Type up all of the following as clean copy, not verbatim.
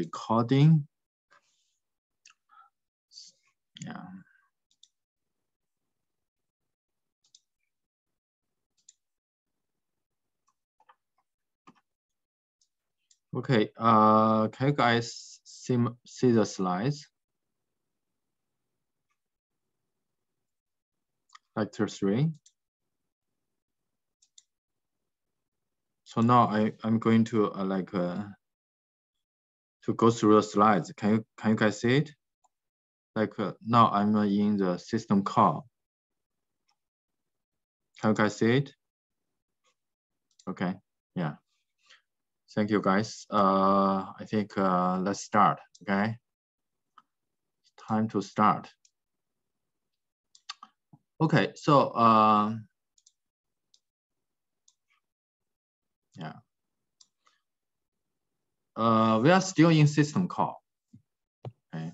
recording. Yeah. Okay, can you guys see the slides? Lecture 3. So now I'm going to to go through the slides. Can you guys see it? Now I'm in the system call. Can you guys see it? Okay, yeah. Thank you guys. I think let's start, okay? Time to start. Okay, so yeah. We are still in system call. Okay.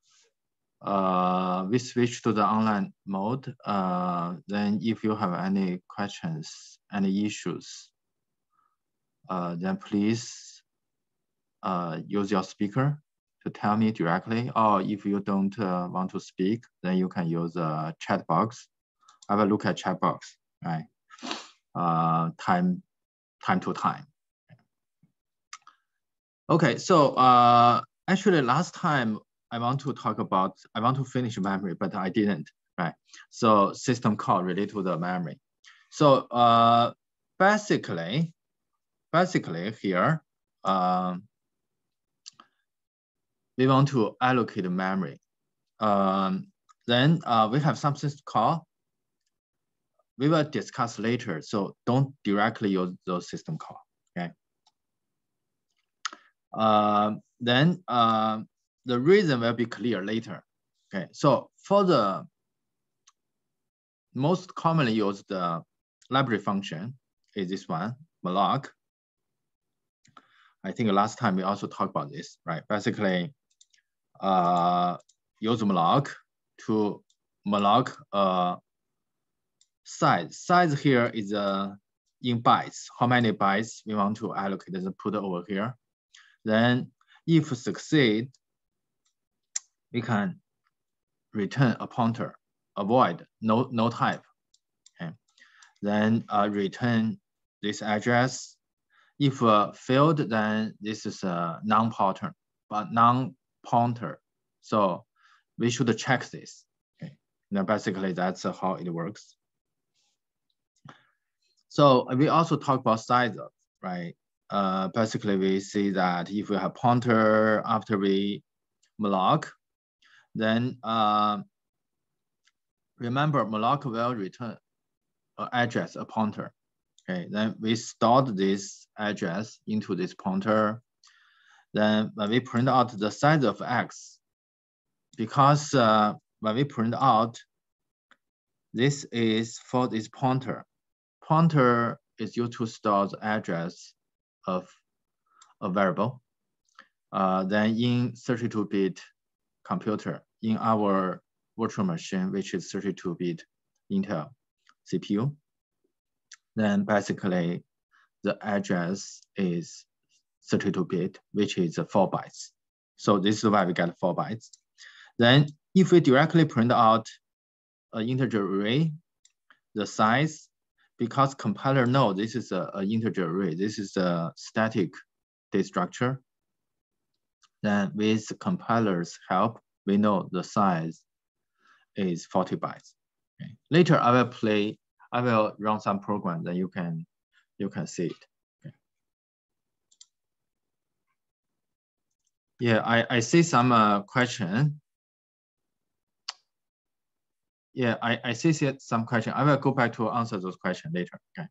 We switch to the online mode. Then if you have any questions, any issues, then please use your speaker to tell me directly. Or if you don't want to speak, then you can use a chat box. Have a look at chat box, right? Time to time. Okay, so actually last time I want to finish memory, but I didn't, right? So system call related to the memory. So basically here, we want to allocate the memory. Then we have something to call. We will discuss later, so don't directly use those system call, okay? Then the reason will be clear later. Okay, so for the most commonly used library function is this one, malloc. I think last time we also talked about this, right? Basically, use malloc to malloc size. Size here is in bytes. How many bytes we want to allocate and put over here. Then if succeed, we can return a pointer, avoid no type. Okay. Then return this address. If failed, then this is a non-pointer, but non-pointer. So we should check this. Okay. Now basically that's how it works. So we also talk about size, right? Basically we see that if we have pointer after we malloc, then remember malloc will return an address, a pointer. Okay, then we stored this address into this pointer. Then when we print out the size of X, because when we print out, this is for this pointer. Pointer is used to store the address of a variable. Then in 32-bit computer, in our virtual machine, which is 32-bit Intel CPU, then basically the address is 32-bit, which is 4 bytes. So this is why we get 4 bytes. Then if we directly print out an integer array, the size, because compiler knows this is an integer array, this is a static data structure, then with the compiler's help, we know the size is 40 bytes. Okay. Later I will run some program that you can see it. Okay. Yeah, I see some question. Yeah, I see some question. I will go back to answer those questions later. Okay.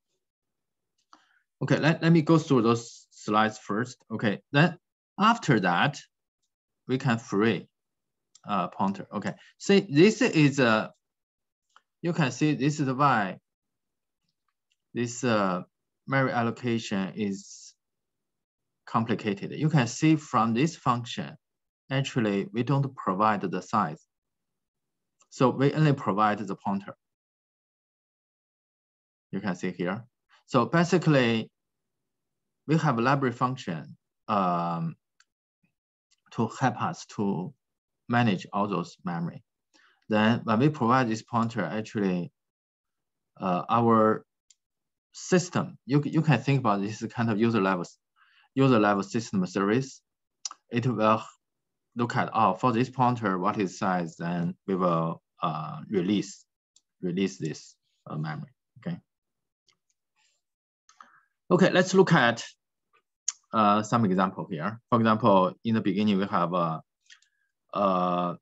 Okay, let me go through those slides first. Okay, then after that, we can free pointer. Okay, see, this is you can see this is why this memory allocation is complicated. You can see from this function, actually, we don't provide the size. So we only provide the pointer. You can see here. So basically, we have a library function to help us to manage all those memory. Then when we provide this pointer, actually, our system, you can think about this kind of user level system service. It will look at, oh, for this pointer, what is size, then we will release this memory. Okay, let's look at some example here. For example, in the beginning, we have a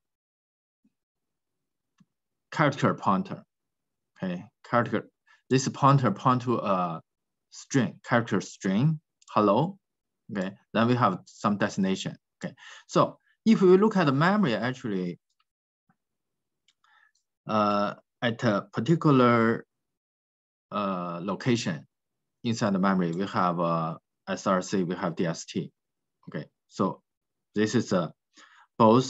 character pointer. Okay, character. This pointer point to a string, character string, hello. Okay, then we have some destination. Okay, so if we look at the memory, actually, at a particular location inside the memory, we have SRC, we have DST. Okay, so this is both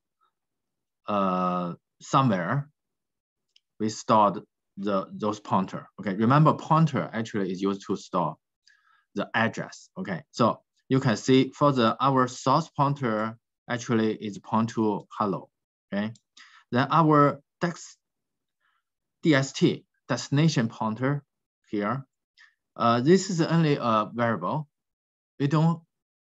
somewhere we stored those pointer. Okay, remember pointer actually is used to store the address. Okay, so you can see for our source pointer actually is point to hello. Okay, then our DST destination pointer here. This is only a variable. We don't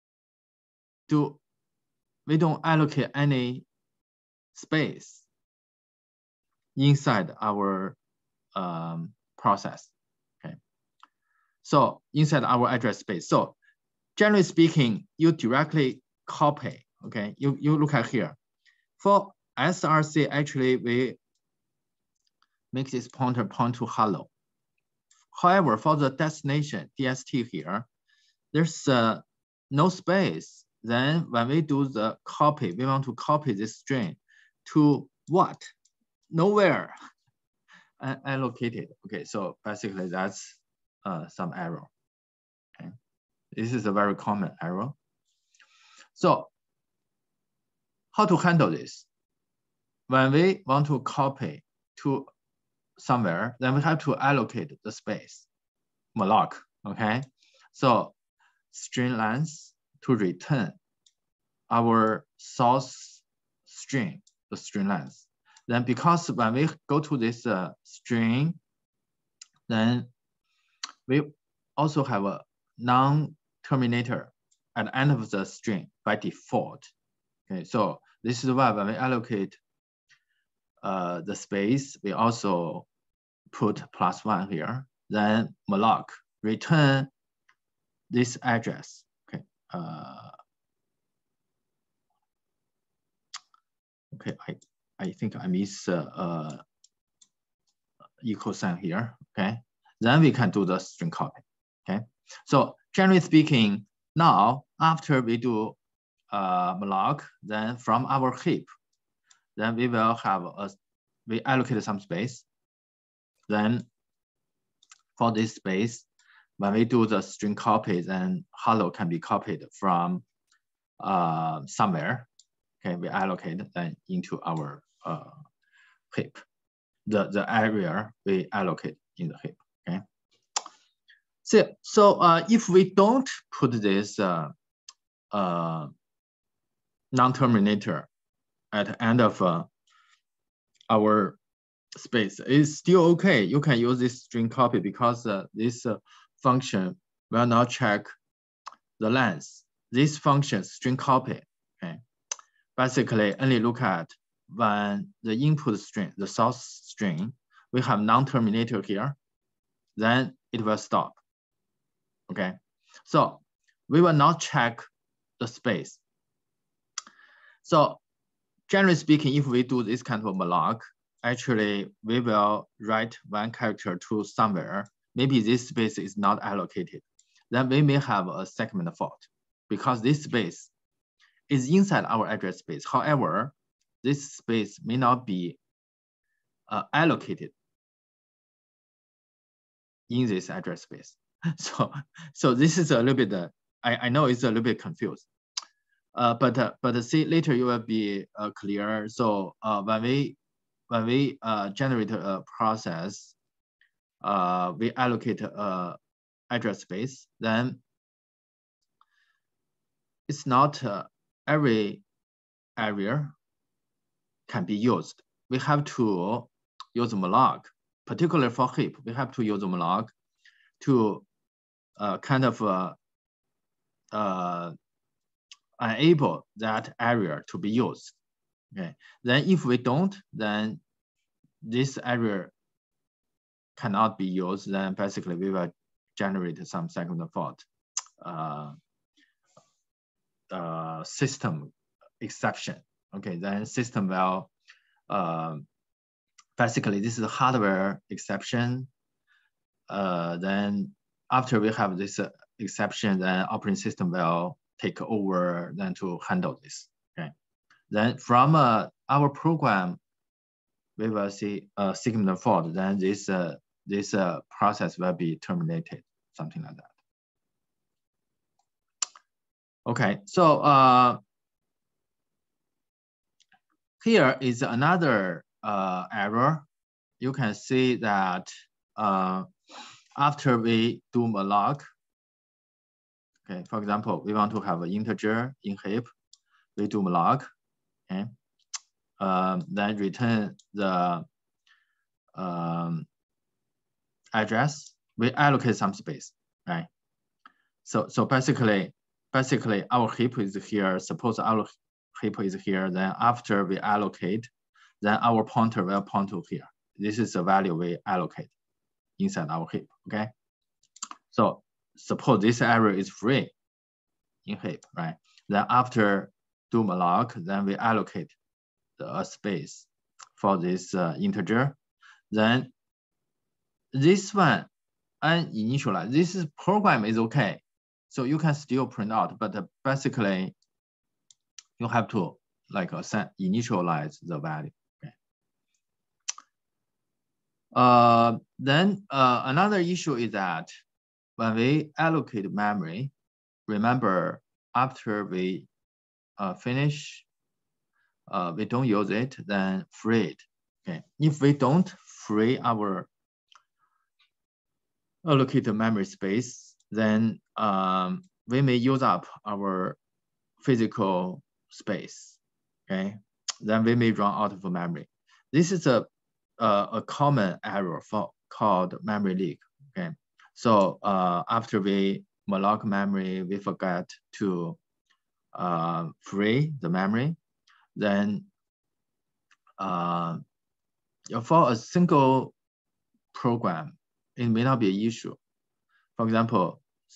allocate any space inside our process. Okay, so inside our address space. So generally speaking, you directly copy. Okay, you look at here. For SRC, actually we make this pointer point to hello. However, for the destination DST here, there's no space. Then when we do the copy, we want to copy this string to what? Nowhere allocated. Okay, so basically that's some error. Okay, this is a very common error. So how to handle this? When we want to copy to somewhere, then we have to allocate the space, malloc. Okay, so string length to return our source string, the string length. Then because when we go to this string, then we also have a non-terminator at the end of the string by default. Okay, so this is why when we allocate the space, we also put +1 here. Then malloc return this address. Okay. Okay, I think I miss equal sign here. Okay, then we can do the string copy. Okay, so generally speaking, now after we do malloc, then from our heap, then we will have we allocate some space. Then for this space, when we do the string copy, then hello can be copied from somewhere. Okay, we allocate then into our heap, the area we allocate in the heap. Okay. So if we don't put this non-terminator at the end of our space, it's still okay. You can use this string copy because this function will not check the length. This function string copy, okay, basically only look at when the input string, the source string, we have non-terminator here, then it will stop. Okay, so we will not check the space. So generally speaking, if we do this kind of malloc, actually we will write one character to somewhere. Maybe this space is not allocated. Then we may have a segment fault because this space is inside our address space. However, this space may not be allocated in this address space. So this is a little bit, I know it's a little bit confused. But see, later you will be clear. So when we generate a process, we allocate a address space, then it's not every area can be used. We have to use malloc, particularly for heap. We have to use malloc to kind of enable that area to be used. Okay. Then if we don't, then this area cannot be used. Then basically we will generate some second fault system exception. Okay, then system will basically this is a hardware exception. Then after we have this exception, then operating system will take over then to handle this. Okay, then from our program, we will see a signal fault. Then this process will be terminated, something like that. Okay, so here is another error. You can see that after we do malloc, okay, for example, we want to have an integer in heap, we do malloc, okay, then return the address, we allocate some space, right? So basically our heap is here. Suppose our heap is here. Then after we allocate, then our pointer will point to here. This is the value we allocate inside our heap. Okay. So suppose this area is free in heap, right? Then after do malloc, then we allocate the space for this integer. Then this one uninitialize. This is program is okay. So you can still print out, but basically you have to like initialize the value. Okay. Then another issue is that when we allocate memory, remember after we finish, we don't use it, then free it. Okay. If we don't free our allocated memory space, then we may use up our physical space. Okay, then we may run out of memory. This is a common error called memory leak. Okay, so after we malloc memory, we forget to free the memory. Then for a single program, it may not be an issue. For example,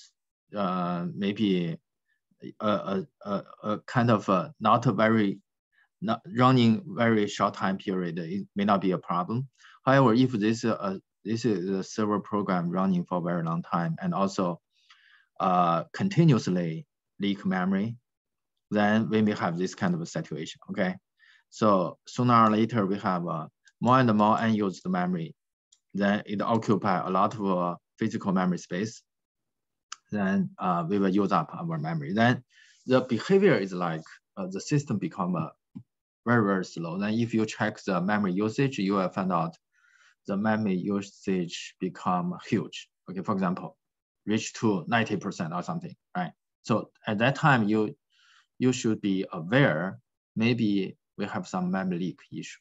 maybe a kind of not running very short time period, it may not be a problem. However, if this is a server program running for a very long time and also continuously leak memory, then we may have this kind of a situation. Okay, so sooner or later we have more and more unused memory. Then it occupies a lot of physical memory space. Then we will use up our memory. Then the behavior is like the system become very, very slow. Then if you check the memory usage, you will find out the memory usage become huge. Okay, for example, reach to 90% or something, right? So at that time, you should be aware, maybe we have some memory leak issue.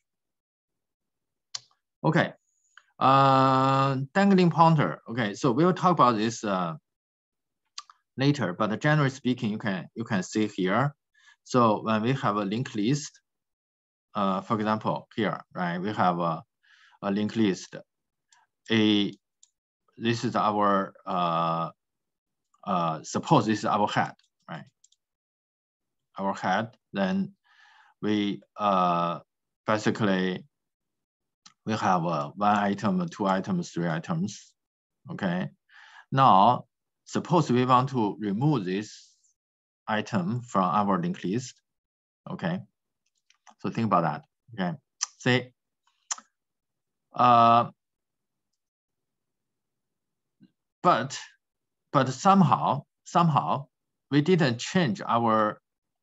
Okay, dangling pointer. Okay, so we will talk about this later, but generally speaking, you can see here. So when we have a linked list, for example, here, right, we have a linked list. This is our suppose this is our head, right? Our head. Then we basically we have 1 item, 2 items, 3 items. Okay. Now, suppose we want to remove this item from our linked list. Okay. So think about that. Okay. Say, but somehow we didn't change our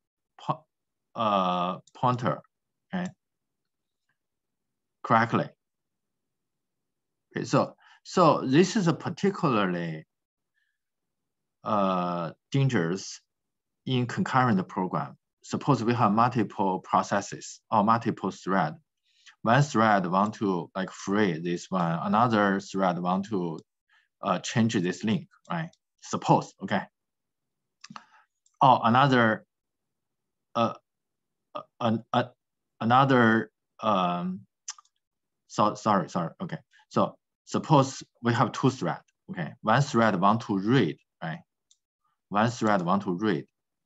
pointer, okay, correctly. Okay, so this is a particularly dangerous in concurrent program. suppose we have multiple processes or multiple thread. One thread want to like free this one, another thread want to change this link, right? Suppose, okay. Or another, sorry, okay. So suppose we have two threads, okay. One thread want to read, right? One thread want to read.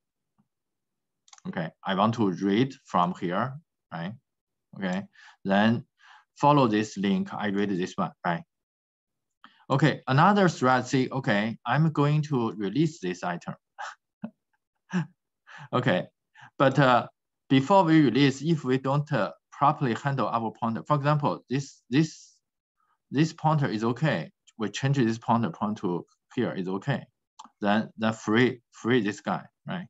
Okay, I want to read from here, right? Okay, then follow this link, I read this one, right? Okay, another thread say, okay, I'm going to release this item. Okay, but before we release, if we don't properly handle our pointer, for example, this pointer is okay. We change this pointer to here is okay. Then free this guy, right?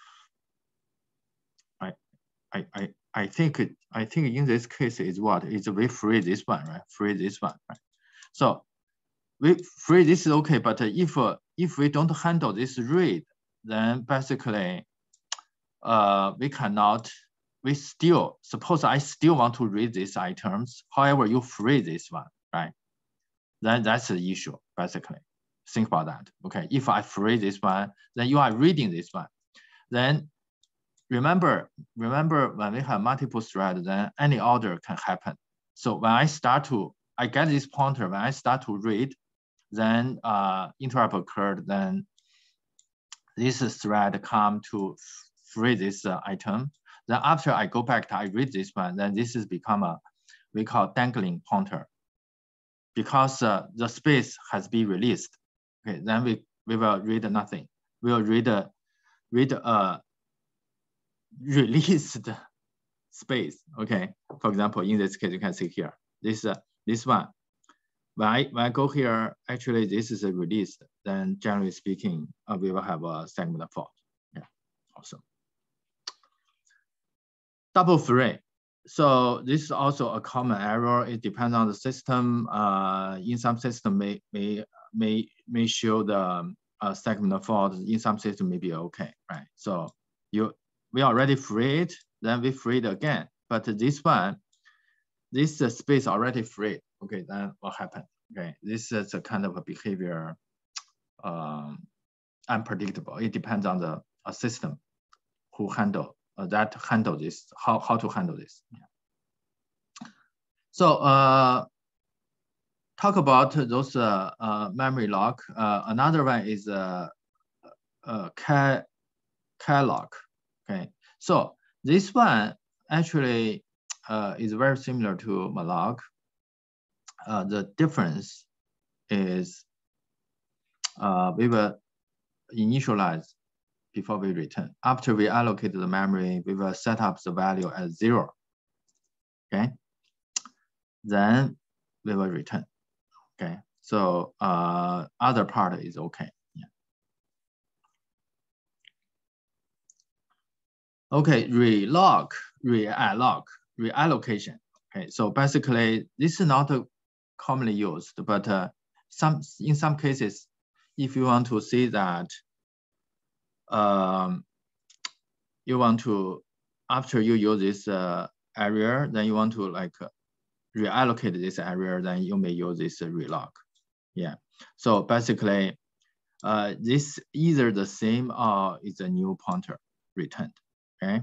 I think in this case is what? Is we free this one, right? Free this one, right? So we free this is okay, but if we don't handle this read, then basically we cannot. We still suppose I still want to read these items. However, you free this one, right? Then that's the issue basically. Think about that. Okay, if I free this one, then you are reading this one. Then remember when we have multiple threads, then any order can happen. So when I get this pointer, when I start to read, then interrupt occurred, then this thread come to free this item. Then after I go back to I read this one, then this is become a, we call dangling pointer. Because the space has been released. Okay, then we will read nothing. We will read released space. Okay, for example, in this case, you can see here, this one. When I go here, actually this is a released. Then generally speaking, we will have a segment fault. Yeah, awesome. Double free. So this is also a common error. It depends on the system. In some system may show the segment fault. In some system may be okay, right? So we already freed, then we freed again. But this one, this space already freed. Okay, then what happened? Okay, this is a kind of a behavior unpredictable. It depends on the system who handle this, how to handle this. Yeah. So talk about those memory lock. Another one is care lock. Okay, so this one actually is very similar to malloc. The difference is we will initialize before we return. After we allocate the memory, we will set up the value as 0. Okay, then we will return. Okay, so other part is okay. Yeah. Okay, relock, reallocation. Okay, so basically this is not commonly used, but in some cases, if you want to see that you want to, after you use this area, then you want to like reallocate this area, then you may use this relock. Yeah, so basically this either the same or is a new pointer returned. Okay.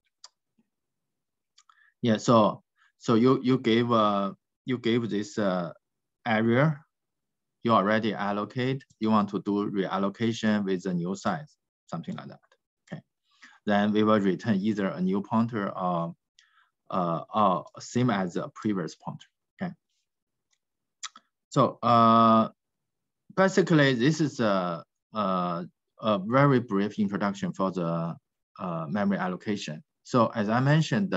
Yeah, so you gave this area, you already allocate, you want to do reallocation with the new size, something like that. Okay, then we will return either a new pointer or same as the previous pointer. Okay, so basically this is a very brief introduction for the memory allocation. So as I mentioned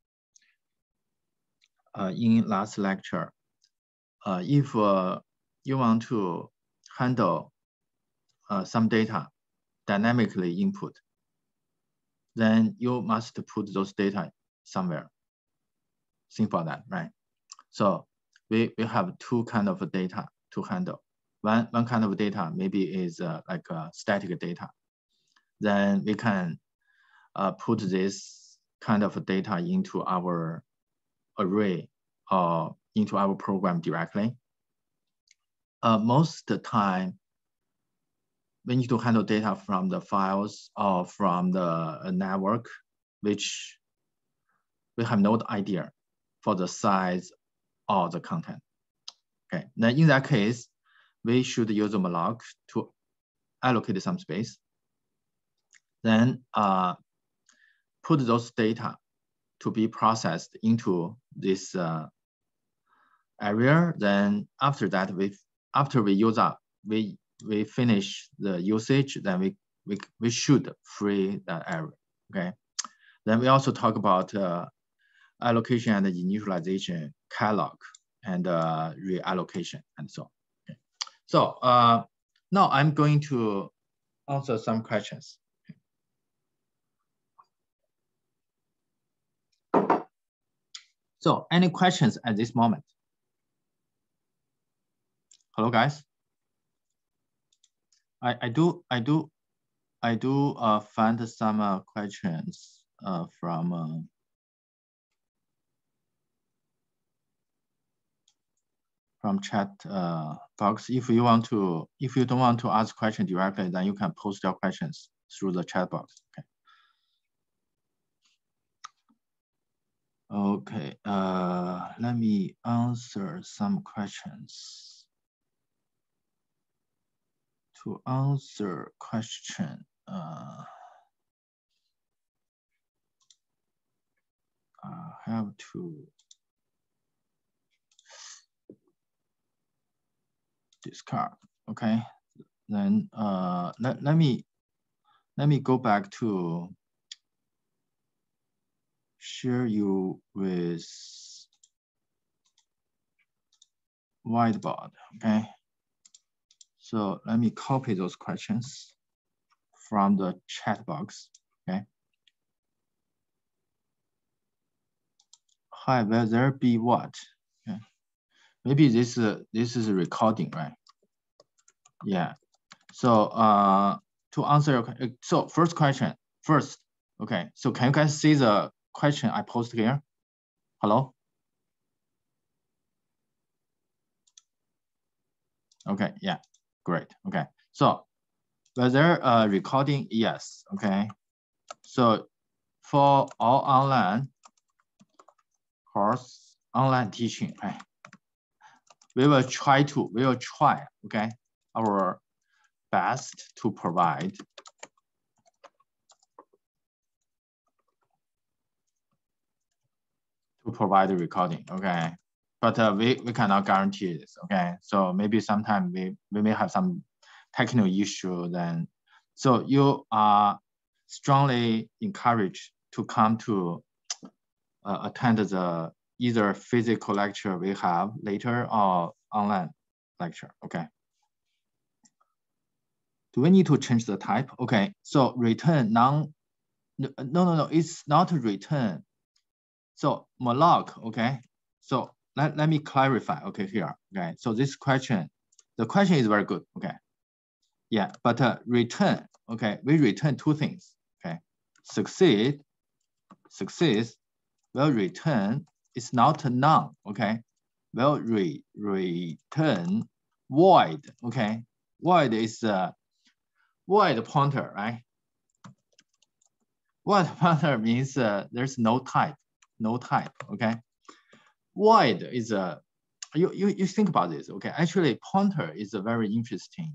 in last lecture, if you want to handle some data dynamically input, then you must put those data somewhere. Think about that, right? So we have two kind of data to handle. One kind of data maybe is like static data. Then we can put this kind of data into our array or into our program directly. Most of the time, we need to handle data from the files or from the network, which we have no idea for the size or the content. Okay, then in that case, we should use a malloc to allocate some space. Then put those data to be processed into this area. Then after that, after we use up, we finish the usage, then we should free that area. Okay. Then we also talk about allocation and initialization, catalog, and reallocation, and so on. Okay. So now I'm going to answer some questions. So any questions at this moment? Hello, guys. I do find some questions from chat box. If you don't want to ask question directly, then you can post your questions through the chat box. Okay. Okay. Let me answer some questions. To answer question, I have to discard. Okay, then let me go back to share you with whiteboard. Okay. So let me copy those questions from the chat box. Okay. Hi, will there be what? Okay. Maybe this is a recording, right? Yeah. So to answer your so first question first. Okay. So can you guys see the question I posted here? Hello. Okay. Yeah. Great. Okay. So was there a recording? Yes. Okay. So for all online course, online teaching, right? We will try, okay, our best to provide the recording, okay? But we cannot guarantee this, okay? So maybe sometime we may have some technical issue then. So you are strongly encouraged to come to attend the either physical lecture we have later or online lecture, okay? Do we need to change the type? Okay, so return no, it's not return. So malloc, okay? So let me clarify, okay, here, okay? So this question, the question is very good, okay? Yeah, but return, okay? We return two things, okay? Succeed will return, it's not none, okay? Will return void, okay? Void is void pointer, right? Void pointer means there's no type, okay? Void is a, you think about this, okay? Actually, pointer is a very interesting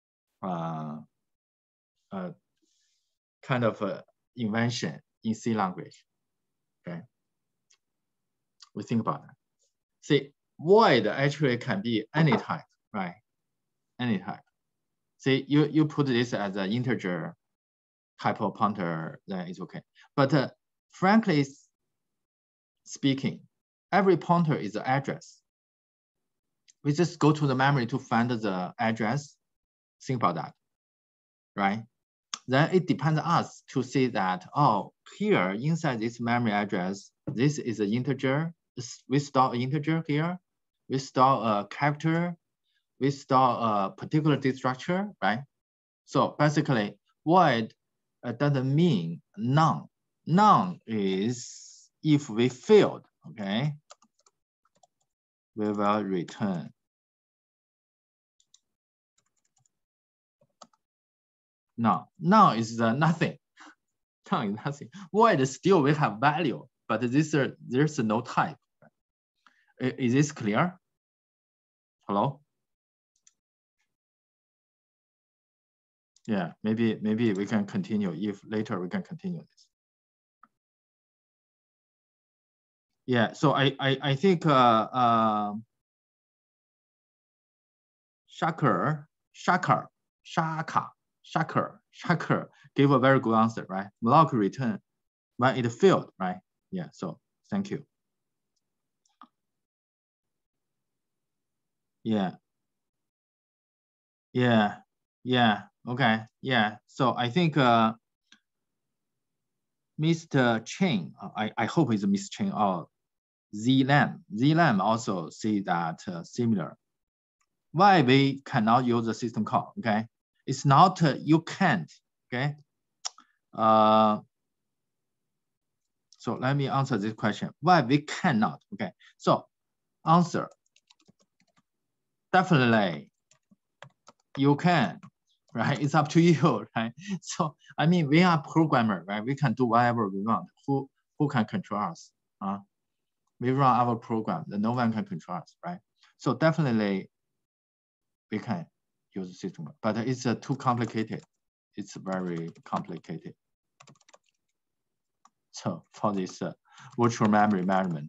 kind of invention in C language, okay? We think about that. See, void actually can be any type, right? Any type. See, you put this as an integer type of pointer, then it's okay. But frankly speaking, every pointer is an address. We just go to the memory to find the address. Think about that, right? Then it depends on us to see that, oh, here inside this memory address, this is an integer. We store an integer here. We store a character. We store a particular data structure, right? So basically, void doesn't mean none, none is if we failed, okay? We will return none. None is the nothing. None is nothing. Void still we have value, but there's no type. Is this clear? Hello? Yeah, maybe we can continue if later we can continue this. Yeah, so I think Shakar gave a very good answer, right? Malloc return when it failed, right? Yeah, so thank you. Yeah. Okay. Yeah. So I think Mr. Chen, I hope it's Mr. Chen or Z Lam also see that similar. Why we cannot use the system call? Okay, it's not you can't. Okay. So let me answer this question. Why we cannot? Okay. So answer. Definitely, you can. Right, it's up to you, right? So I mean, we are programmer, right? We can do whatever we want. Who can control us? We run our program, no one can control us, right? So definitely, we can use the system, but it's too complicated. It's very complicated. So for this virtual memory management.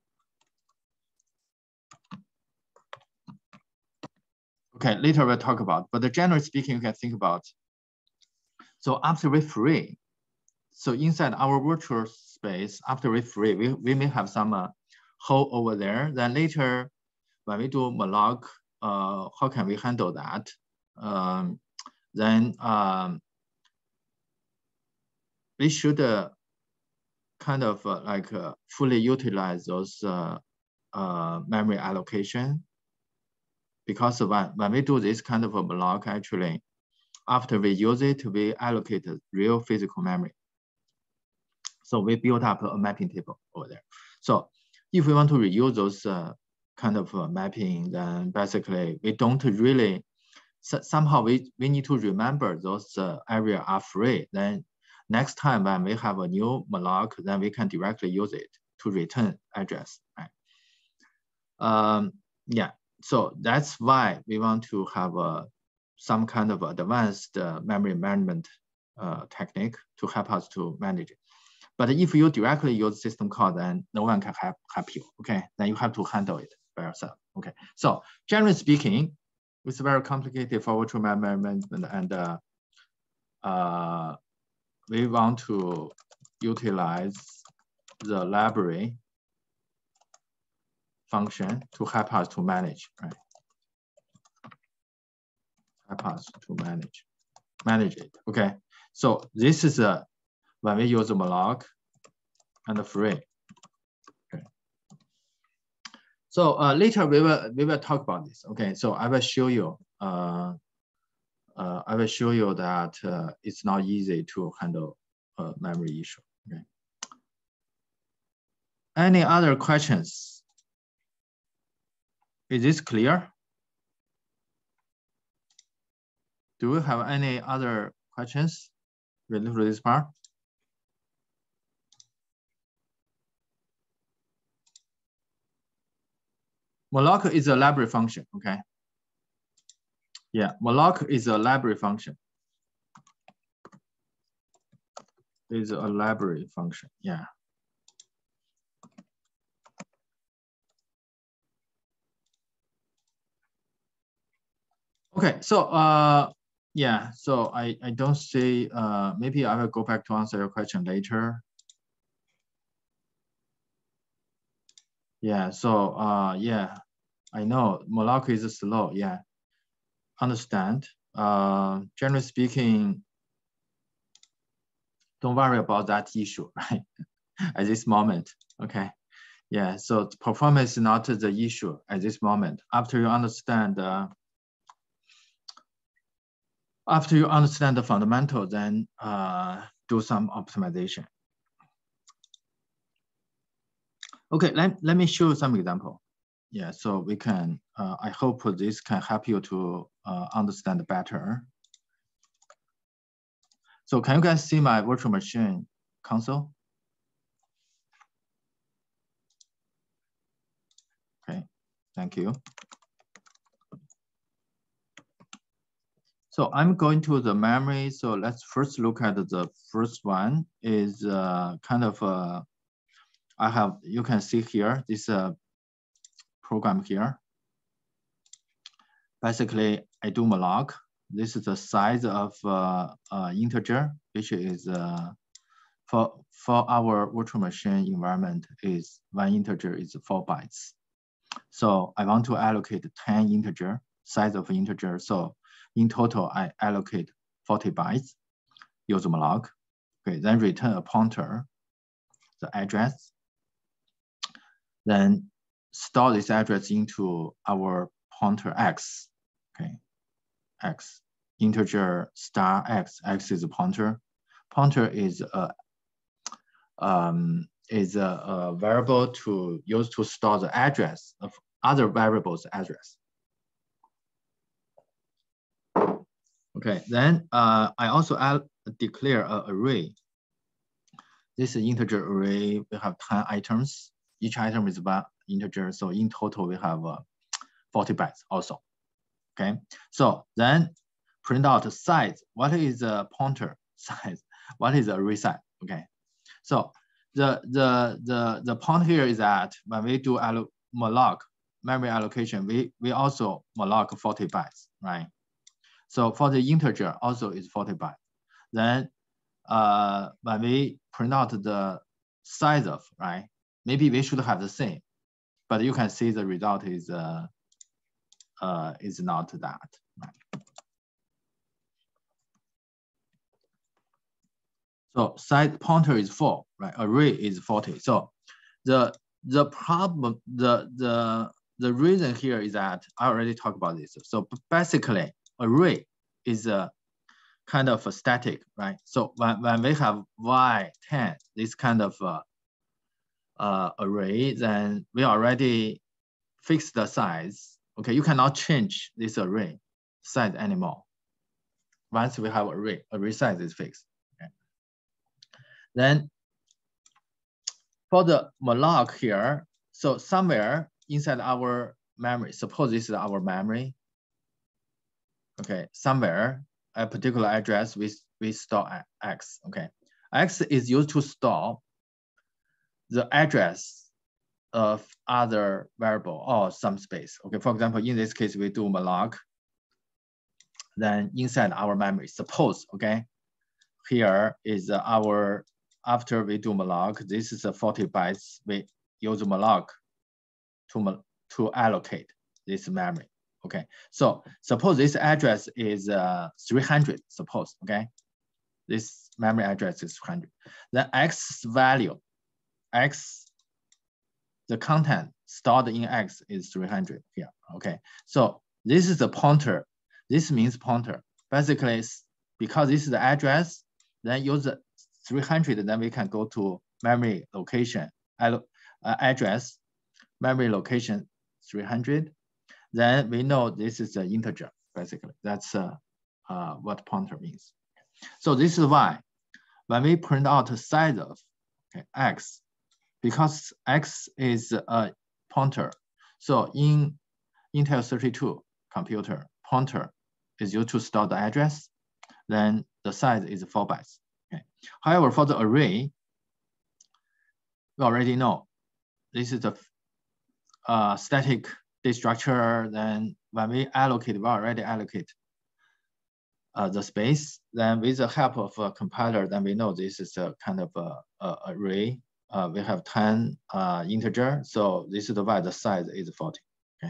Okay, later we'll talk about, but generally speaking, you can think about. So after we free, so inside our virtual space, after we free, we may have some hole over there. Then later, when we do malloc, how can we handle that? Then we should kind of fully utilize those memory allocation, because when we do this kind of a malloc, actually, after we use it, we allocate real physical memory. So we build up a mapping table over there. So if we want to reuse those kind of mapping, then basically we don't really, somehow we need to remember those areas are free. Then next time when we have a new malloc, then we can directly use it to return address, right? Yeah, so that's why we want to have some kind of advanced memory management technique to help us to manage it. But if you directly use system call, then no one can help you, okay? Then you have to handle it by yourself, okay? So generally speaking, it's very complicated for virtual memory management, and we want to utilize the library function to help us to manage, right? Help us to manage it, okay? So this is when we use malloc and free. Okay. So later we will talk about this. Okay, so I will show you. I will show you that it's not easy to handle a memory issue. Okay. Any other questions? Is this clear? Do we have any other questions related to this part? Malloc is a library function, okay? Yeah, malloc is a library function. Is a library function, yeah. Okay, so yeah, so I don't see, maybe I will go back to answer your question later. Yeah, so yeah, I know malloc is slow, yeah, understand. Generally speaking, don't worry about that issue, right? At this moment, okay? Yeah, so performance is not the issue at this moment. After you understand the fundamental, then do some optimization. Okay, let me show you some example. Yeah, so we can, I hope this can help you to understand better. So can you guys see my virtual machine console? Okay, thank you. So I'm going to the memory. So let's first look at the first one is kind of, you can see here, this program here. Basically, I do malloc. This is the size of integer, which is for our virtual machine environment is one integer is 4 bytes. So I want to allocate 10 integer, size of integer. So in total, I allocate 40 bytes, use malloc. Okay, then return a pointer, the address. Then store this address into our pointer x. Okay, x, integer star x. X is a pointer. Pointer is a variable to use to store the address of other variables address. Okay, then I also declare an array. This is integer array. We have 10 items. Each item is one integer. So in total, we have 40 bytes also. Okay, so then print out size. What is a pointer size? What is array size? Okay, so the point here is that when we do malloc memory allocation, we also malloc 40 bytes, right? So for the integer also is 40 bytes. Then when we print out the size of, right? Maybe we should have the same, but you can see the result is not that. Right? So size pointer is 4, right? Array is 40. So the problem, the reason here is that I already talked about this. So basically, array is a kind of a static, right? So when we have y10, this kind of array, then we already fixed the size. Okay, you cannot change this array size anymore. Once we have array size is fixed. Okay. Then for the malloc here, so somewhere inside our memory, suppose this is our memory. Okay, somewhere a particular address we store x. Okay, x is used to store the address of other variable or some space. Okay, for example, in this case, we do malloc. Then inside our memory, suppose, okay, here is our, after we do malloc, this is a 40 bytes. We use malloc to allocate this memory. Okay, so suppose this address is 300, suppose, okay? This memory address is 300. The x value, x, the content stored in x is 300 here, okay? So this is a pointer. This means pointer. Basically, because this is the address, then use the 300, then we can go to memory location, address, memory location 300. Then we know this is an integer, basically. That's what pointer means. So this is why when we print out the size of x, because x is a pointer, so in Intel 32 computer, pointer is used to store the address, then the size is 4 bytes. Okay. However, for the array, we already know this is a static data structure. Then when we allocate, we already allocate the space. Then with the help of a compiler, then we know this is a kind of a array. We have 10 integer, so this is why the size is 40. Okay.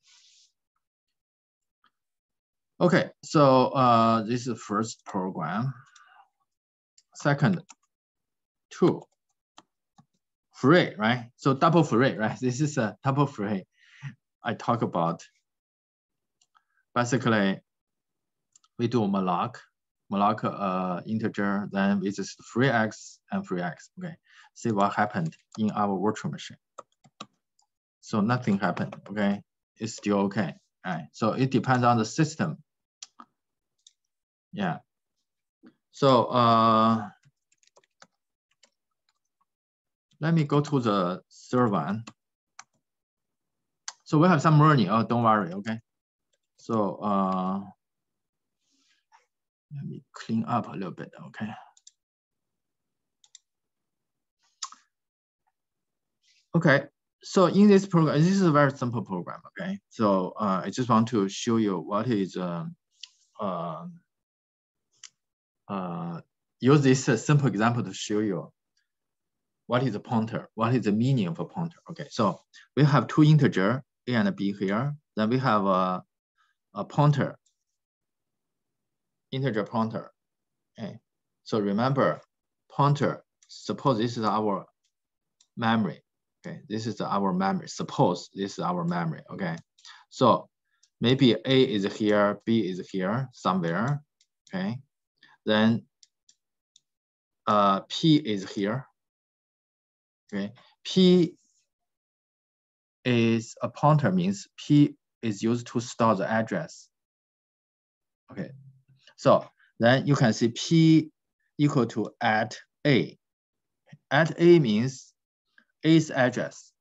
Okay, so this is the first program. Second, 2. Free, right? So double free, right? This is a double free. I talk about basically we do malloc integer, then with this free x and free x. Okay, see what happened in our virtual machine. So nothing happened, okay? It's still okay. All right, so it depends on the system. Yeah. So let me go to the third one. So we have some learning. Oh, don't worry, okay? So let me clean up a little bit, okay? Okay, so in this program, this is a very simple program, okay? So I just want to show you what is, use this simple example to show you what is a pointer, what is the meaning of a pointer, okay? So we have two integer, A and B here. Then we have a pointer, integer pointer, okay? So remember, pointer, suppose this is our memory, okay? This is our memory. Suppose this is our memory, okay? So maybe A is here, B is here somewhere, okay? Then P is here, okay? P is a pointer, means P is used to store the address, okay? So then you can see P equal to at A. At A means A's address,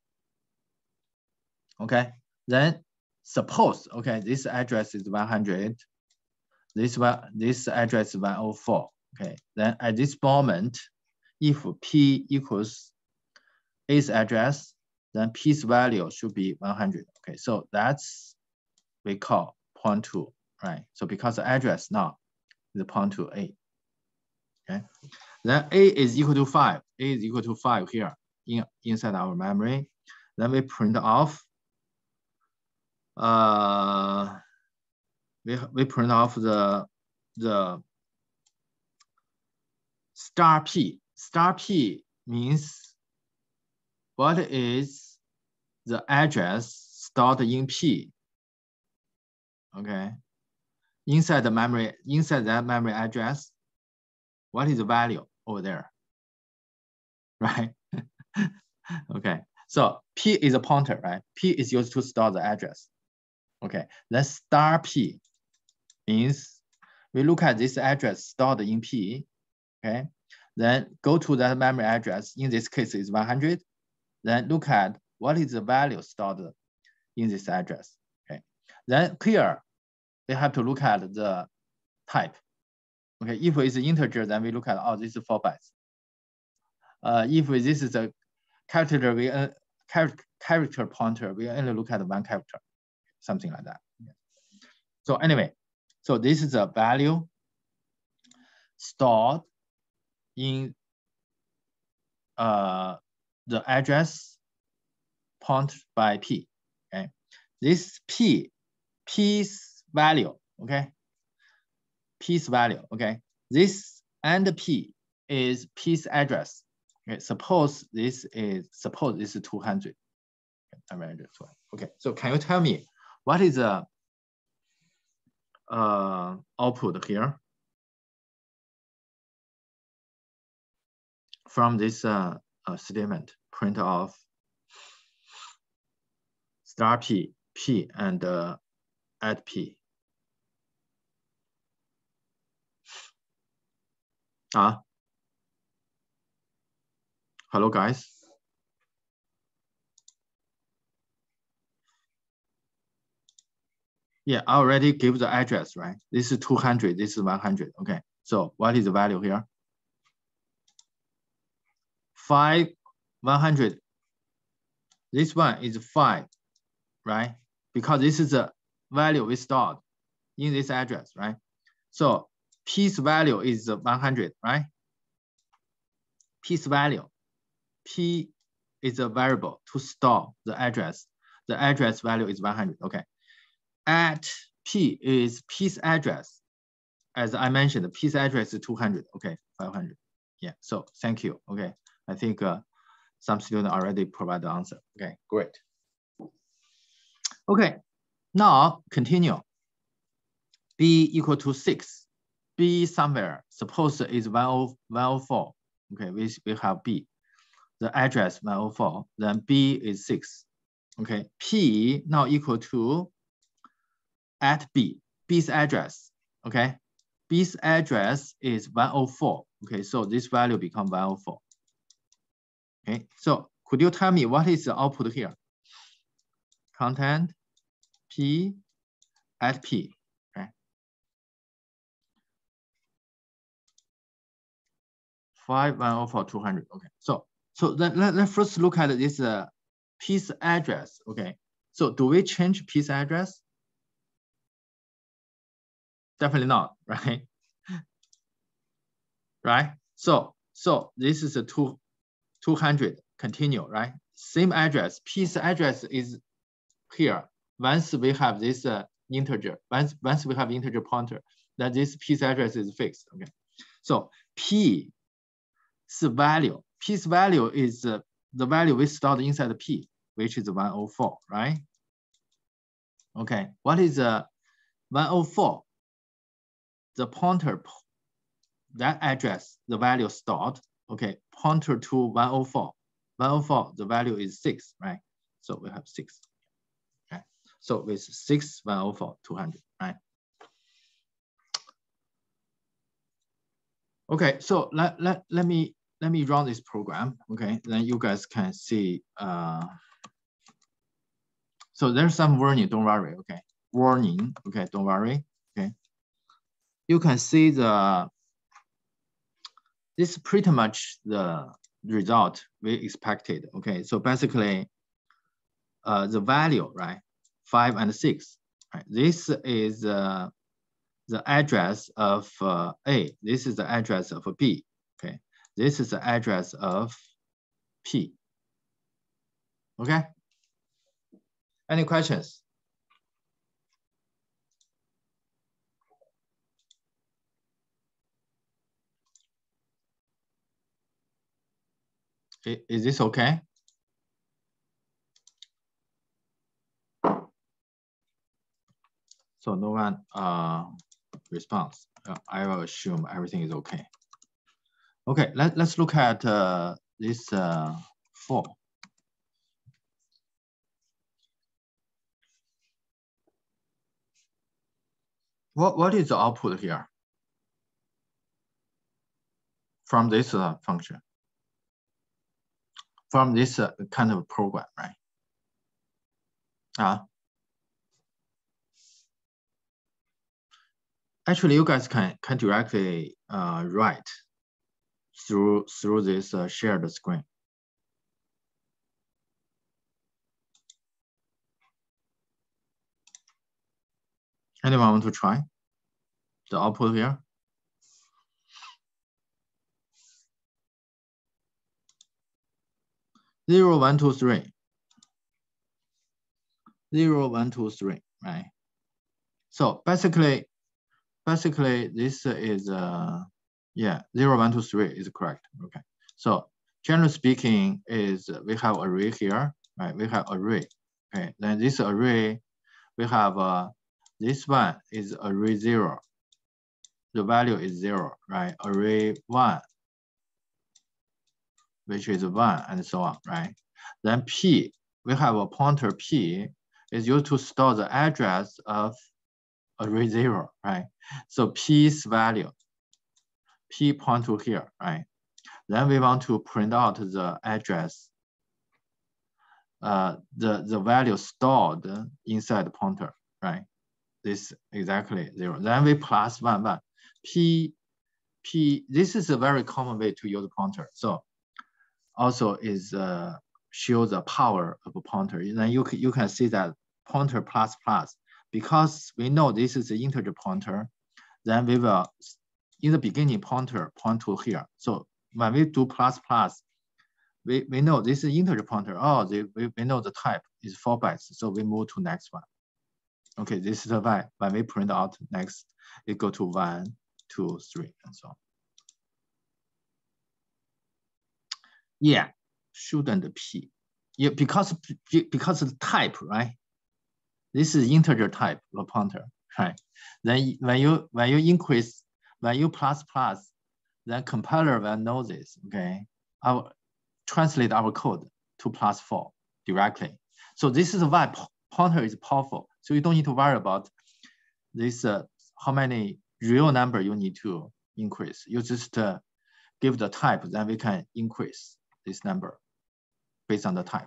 okay? Then suppose, okay, this address is 100, this address is 104, okay? Then at this moment, if P equals A's address, then P's value should be 100, okay? So that's we call point to, right? So because the address now is point to A, okay? Then A is equal to 5, A is equal to 5 here inside our memory. Then we print off, we print off the star P. Star P means what is the address stored in P, okay? Inside the memory, inside that memory address, what is the value over there, right? Okay, so P is a pointer, right? P is used to store the address. Okay, then star P means we look at this address stored in P, okay? Then go to that memory address, in this case is 100. Then look at what is the value stored in this address, okay? Then here, we have to look at the type. Okay, if it's an integer, then we look at, oh, this is 4 bytes. If this is a character, character pointer, we only look at one character, something like that. So anyway, so this is a value stored in the address point by P, okay? This P's value, okay? P's value, okay? This and P is P's address. Okay, suppose this is 200. Okay, so can you tell me what is the output here from this statement? Print of star P, P and at P. Hello guys. Yeah, I already gave the address, right? This is 200, this is 100. Okay, so what is the value here? 5, 100. This one is 5, right? Because this is the value we stored in this address, right? So P's value is 100, right? P's value. P is a variable to store the address. The address value is 100, okay? At P is P's address. As I mentioned, P's address is 200, okay, 500. Yeah, so thank you, okay. I think some students already provide the answer. Okay, great. Okay, now continue. B equal to 6. B somewhere, suppose is 104. Okay, we have B. The address 104, then B is 6. Okay, P now equal to at B, B's address, okay? B's address is 104, okay? So this value become 104, okay? So could you tell me what is the output here? Content P at P, okay? 5104 200, okay? So let's first look at this P's address, okay? So do we change P's address? Definitely not, right? Right? So this is a 200 continue, right? Same address. P's address is here. Once we have this integer, once we have integer pointer, then this P's address is fixed. Okay. So P's value. P's value is the value we stored inside the P, which is 104, right? Okay. What is 104? The pointer, that address, the value stored. Okay, pointer to 104. 104, the value is 6, right? So we have 6. Okay, so with 6, 104, 200, right? Okay, so let me run this program. Okay, then you guys can see. So there's some warning. Don't worry. Okay, warning. Okay, don't worry. Okay, you can see this is pretty much the result we expected. Okay, so basically, the value, right, 5 and 6. Right? This is the address of A. This is the address of B. Okay, this is the address of P. Okay. Any questions? Is this okay? So no one responds. I will assume everything is okay. Okay, let's look at this 4. What is the output here from this function? From this kind of program, right? Actually, you guys can directly write through this shared screen. Anyone want to try the output here? Zero, 1, 2, 3. 0, 1, 2, 3, right? So basically this is 0, 1, 2, 3 is correct. Okay. So generally speaking, is we have array here, right? We have array. Okay. Then this array, we have this one is array 0. The value is 0, right? Array 1, which is 1, and so on, right? Then P, we have a pointer P is used to store the address of array 0, right? So P's value, P point to here, right? Then we want to print out the address, the value stored inside the pointer, right? This exactly 0. Then we plus 1, 1. P, this is a very common way to use pointer. So also is show the power of a pointer. Then you can see that pointer plus plus, because we know this is an integer pointer, then we will, in the beginning, pointer point to here. So when we do plus plus, we know this is integer pointer. Oh, we know the type is 4 bytes. So we move to next one. Okay, this is why when we print out next, it go to 1, 2, 3, and so on. Yeah, shouldn't P. Yeah, because of the type, right? This is integer type of pointer, right? Then when you increase, when you plus plus, then compiler will know this. Okay, translate our code to +4 directly. So this is why pointer is powerful. So you don't need to worry about this, how many real number you need to increase. You just give the type, then we can increase this number based on the type.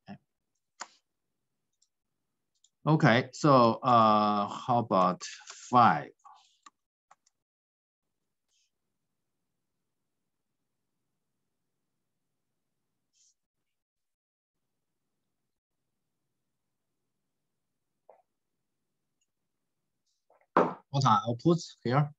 Okay, so how about 5? What are outputs here?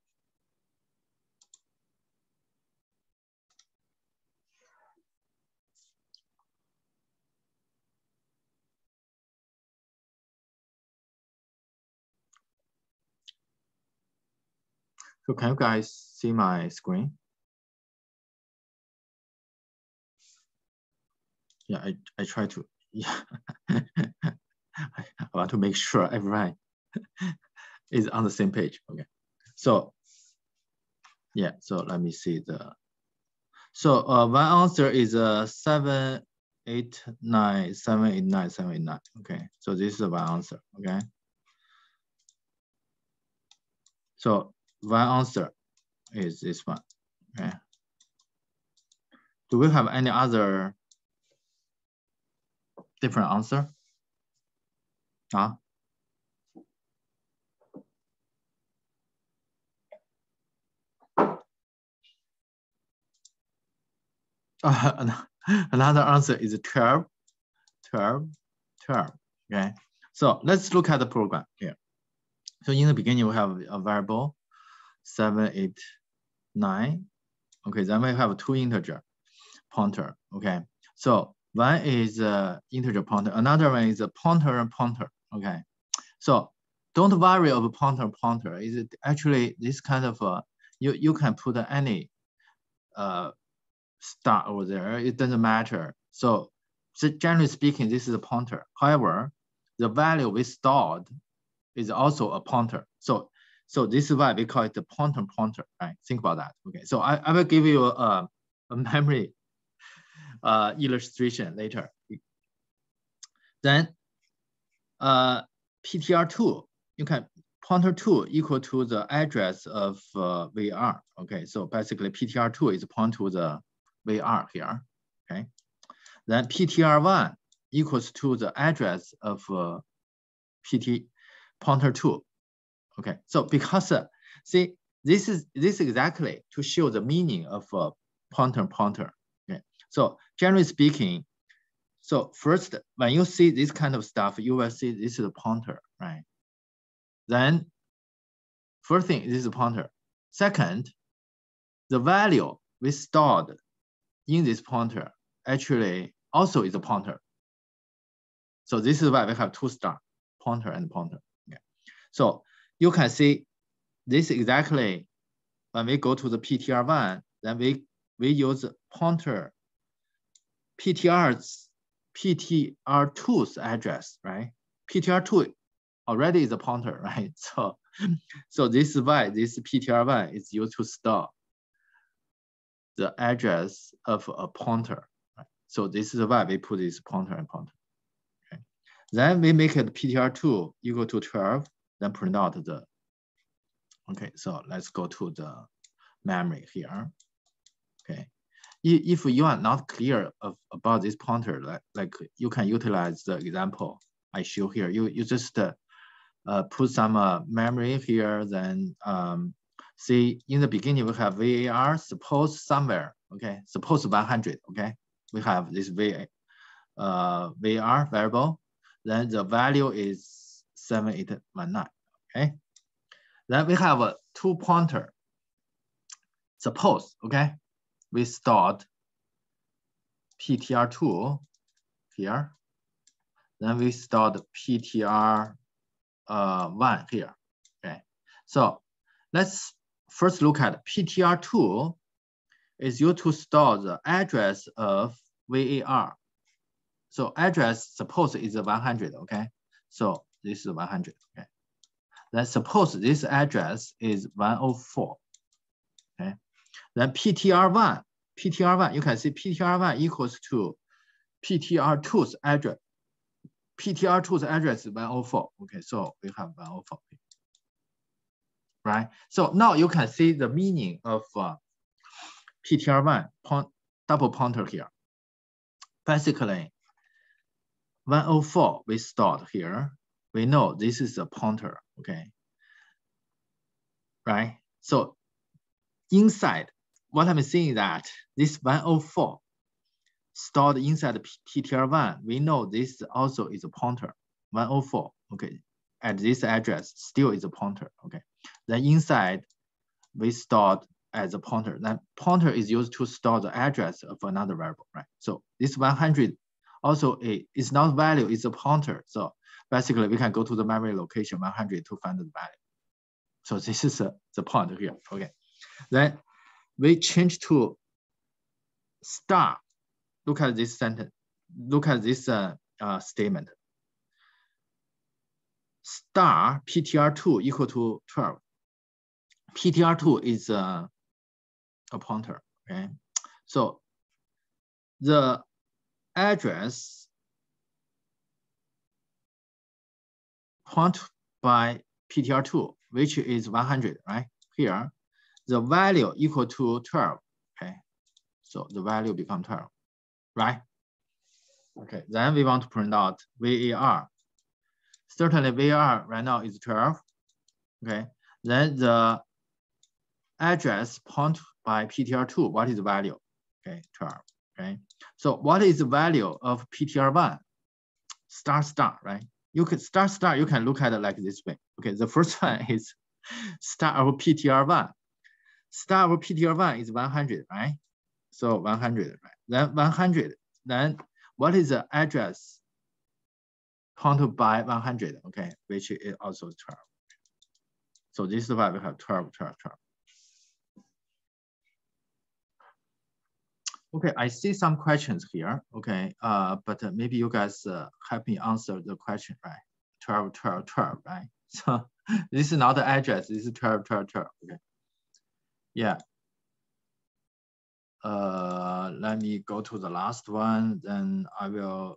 So can you guys see my screen? Yeah, I try to, yeah. I want to make sure everyone is on the same page. Okay, so yeah, so let me see the. So one answer is 789, 789, 789. Okay, so this is one answer. Okay, so one answer is this one. Okay, do we have any other different answer? Huh? Another answer is 12, 12, 12. Okay, so let's look at the program here. So in the beginning, we have a variable 789. Okay, then we have 2 integer pointer. Okay, so one is integer pointer, another one is a pointer and pointer. Okay, so don't worry about pointer pointer. Is it actually this kind of you can put any star over there. It doesn't matter. So generally speaking, this is a pointer. However, the value we stored is also a pointer. So this is why we call it the pointer pointer, right? Think about that. Okay, so I will give you a memory illustration later. Then PTR2, you can pointer 2 equal to the address of VR. Okay, so basically PTR2 is point to the VR here. Okay, then PTR1 equals to the address of pointer 2. Okay, so because see, this is exactly to show the meaning of pointer pointer. Okay, so generally speaking, so first when you see this kind of stuff, you will see this is a pointer, right? Then first thing, this is a pointer. Second, the value we stored in this pointer actually also is a pointer. So this is why we have 2 star, pointer and pointer. Okay, so you can see this exactly when we go to the PTR1, then we use pointer PTR2's address, right? PTR2 already is a pointer, right? So this is why this PTR1 is used to store the address of a pointer. Right? So this is why we put this pointer and pointer. Okay. Then we make it PTR2 equal to 12, then print out the. Okay, so let's go to the memory here. Okay, if you are not clear about this pointer, like you can utilize the example I show here. You just put some memory here, then see in the beginning we have VAR, suppose somewhere, okay, suppose 100, okay, we have this VAR variable, then the value is 7819, okay. Then we have 2 pointer. Suppose, okay, we stored PTR2 here, then we stored PTR1 here, okay. So let's first look at PTR2 is used to store the address of VAR. So address, suppose is 100, okay? So this is 100, okay? Then suppose this address is 104, okay? Then PTR1, you can see PTR1 equals to PTR2's address. PTR2's address is 104. Okay, so we have 104. Right? So now you can see the meaning of PTR1 double pointer here. Basically, 104 we stored here. We know this is a pointer, okay? Right? So inside, what I'm saying that this 104 stored inside PTR1, we know this also is a pointer, 104, okay? At this address still is a pointer, okay? Then inside, we stored as a pointer. That pointer is used to store the address of another variable, right? So this 100 also is not value, it's a pointer. So basically we can go to the memory location 100 to find the value. So this is the pointer here, okay? Then we change to star. Look at this sentence, look at this statement. Star PTR2 equal to 12. PTR2 is a pointer, okay? So the address point by PTR2, which is 100, right? Here, the value equal to 12, okay? So the value become 12, right? Okay, then we want to print out VAR. Certainly VAR right now is 12, okay? Then the address point by PTR2, what is the value? Okay, 12, okay? So what is the value of PTR1? Star, right? You can star, you can look at it like this way. Okay, the first one is star of PTR1. Star of PTR1 is 100, right? So 100, right? Then 100, then what is the address pointed by 100, okay? Which is also 12. So this is why we have 12, 12, 12. Okay, I see some questions here. Okay, but maybe you guys help me answer the question, right? 12, 12, 12, right? So this is not the address. This is 12, 12, 12. Okay. Yeah. Let me go to the last one. Then I will.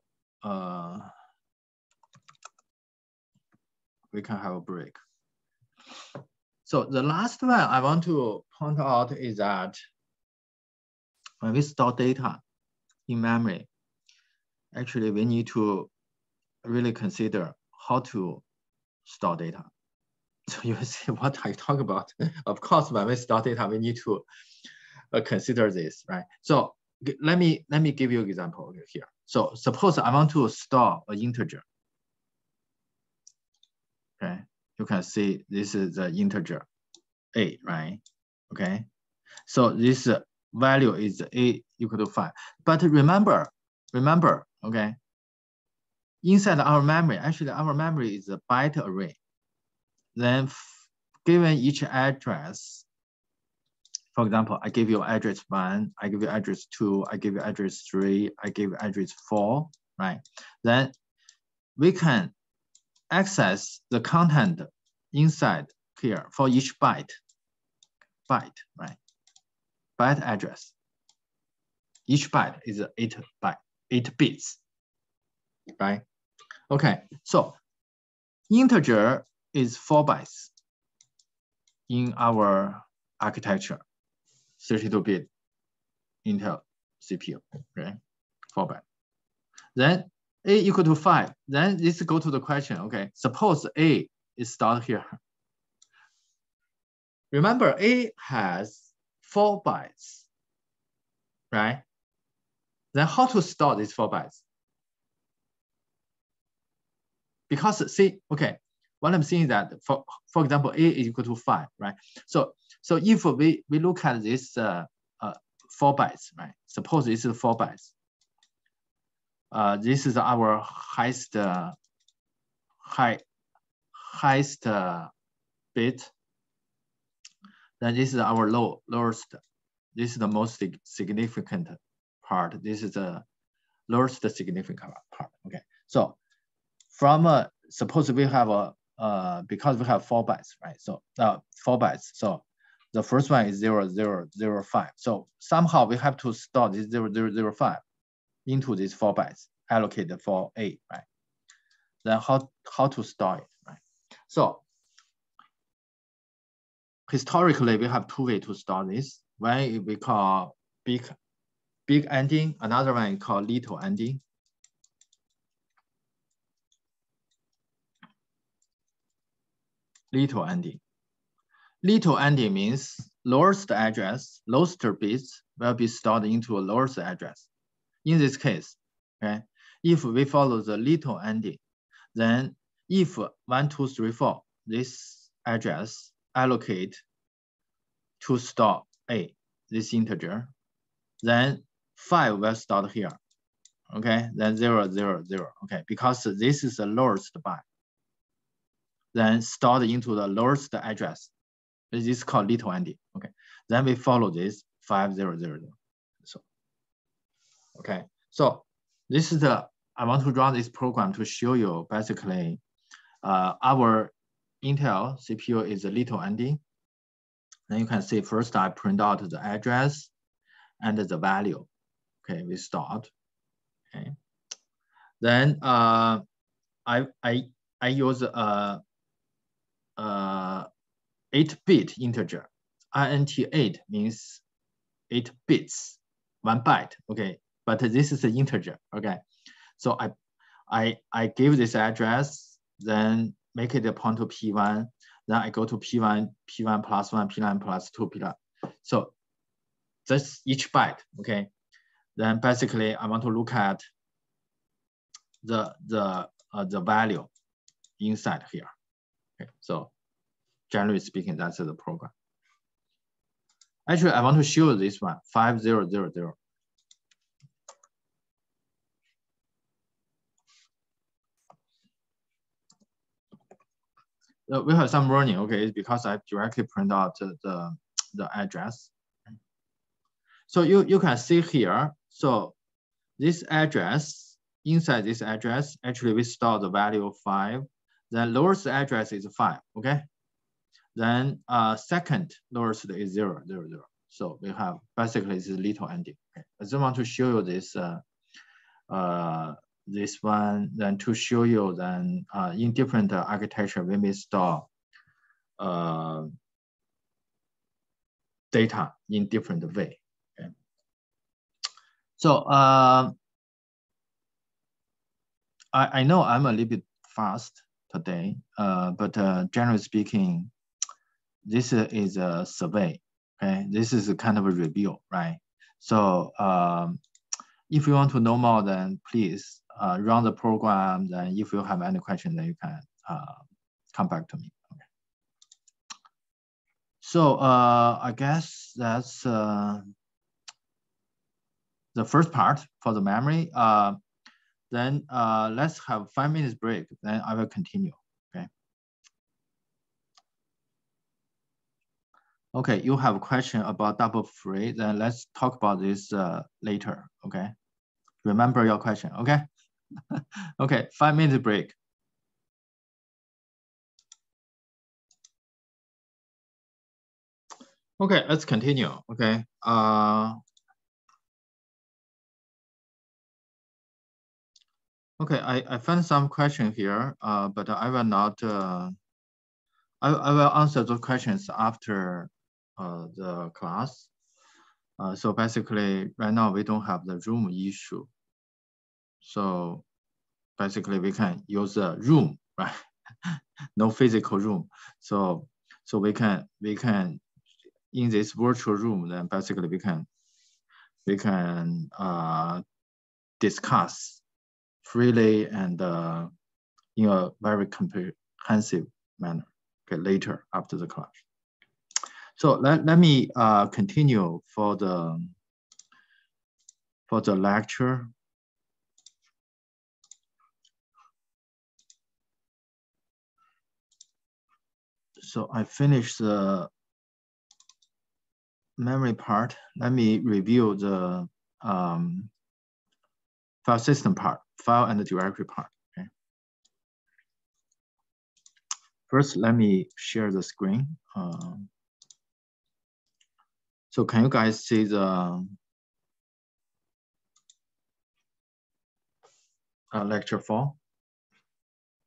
We can have a break. So the last one I want to point out is that when we store data in memory, actually we need to really consider how to store data. So you see what I talk about. Of course, when we store data, we need to consider this, right? So let me give you an example here. So suppose I want to store an integer. Okay, you can see this is the integer a, right? Okay, so this value is a equal to 5. But remember, okay, inside our memory, actually our memory is a byte array. Then given each address, for example, I give you address 1, I give you address 2, I give you address 3, I give you address 4, right? Then we can access the content inside here for each byte, right? Byte address. Each byte is 8 bits, right? Okay, so integer is 4 bytes in our architecture, 32-bit Intel CPU, right? 4 bytes. Then a equal to 5. Then let's go to the question. Okay, suppose a is stored here. Remember, a has 4 bytes, right? Then how to store these 4 bytes? Because see, okay, what I'm saying is that for example, a is equal to 5, right? So if we look at this 4 bytes, right? Suppose this is 4 bytes. This is our highest bit. Then this is our lowest. This is the most significant part. This is the lowest significant part. Okay. So from suppose we have a because we have 4 bytes, right? So 4 bytes. So the first one is 0005. So somehow we have to store this 0005 into these 4 bytes allocated for A, right? then how to store it, right? So historically, we have two ways to store this. One we call big ending, another one is called little ending. Little ending. Little ending means lowest address, lowest bits will be stored into a lowest address. In this case, okay, if we follow the little ending, then if 1, 2, 3, 4, this address allocate to store A, this integer, then 5 will start here, okay, then 0, 0, 0, okay, because this is the lowest byte, then stored into the lowest address. This is called little ending, okay. Then we follow this 5, 0, 0, 0. So, okay, so this is the, I want to run this program to show you basically our Intel CPU is a little ending. Then you can see first I print out the address and the value. Okay, we start. Okay. Then I use 8-bit integer. INT8 means 8 bits, 1 byte. Okay, but this is an integer. Okay, so I give this address, then make it a point to P1. Then I go to P1, P1 plus 1, P1 plus 2, P1. So that's each byte. Okay, then basically I want to look at the value inside here. Okay, so generally speaking, that's the program. Actually, I want to show this one, 5000. We have some warning, okay, it's because I directly print out the address. So you can see here, so this address, inside this address, actually we store the value of 5. The lowest address is 5, okay? Then second lowest is 0, 0, 0. So we have basically this little ending. Okay. I just want to show you this this one, then to show you then in different architecture we may store data in different way. Okay. So I know I'm a little bit fast today, but generally speaking, this is a survey. Okay, this is a kind of a review, right? So if you want to know more, then please run the program. Then if you have any questions, then you can come back to me. Okay. So I guess that's the first part for the memory. Then let's have 5 minutes break. Then I will continue. Okay. Okay, you have a question about double free. Then let's talk about this later. Okay. Remember your question. Okay. Okay. 5 minutes break. Okay, let's continue. Okay. Okay, I found some question here, but I will not. I will answer those questions after the class. So basically, right now we don't have the room issue. So basically, we can use a room, right? No physical room. So we can in this virtual room. Then basically we can discuss freely and in a very comprehensive manner. Okay, later after the class. So let me continue for the lecture. So I finished the memory part. Let me review the file system part, file and the directory part. Okay. First, let me share the screen. So can you guys see the lecture 4?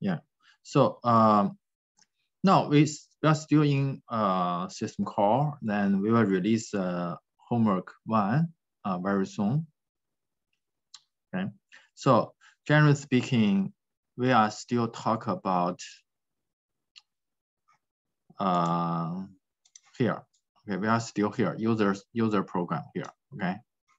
Yeah. So now we are still in system call. Then we will release homework 1 very soon. Okay. So generally speaking, we are still talk about here. Okay, we are still here. User program here. Okay.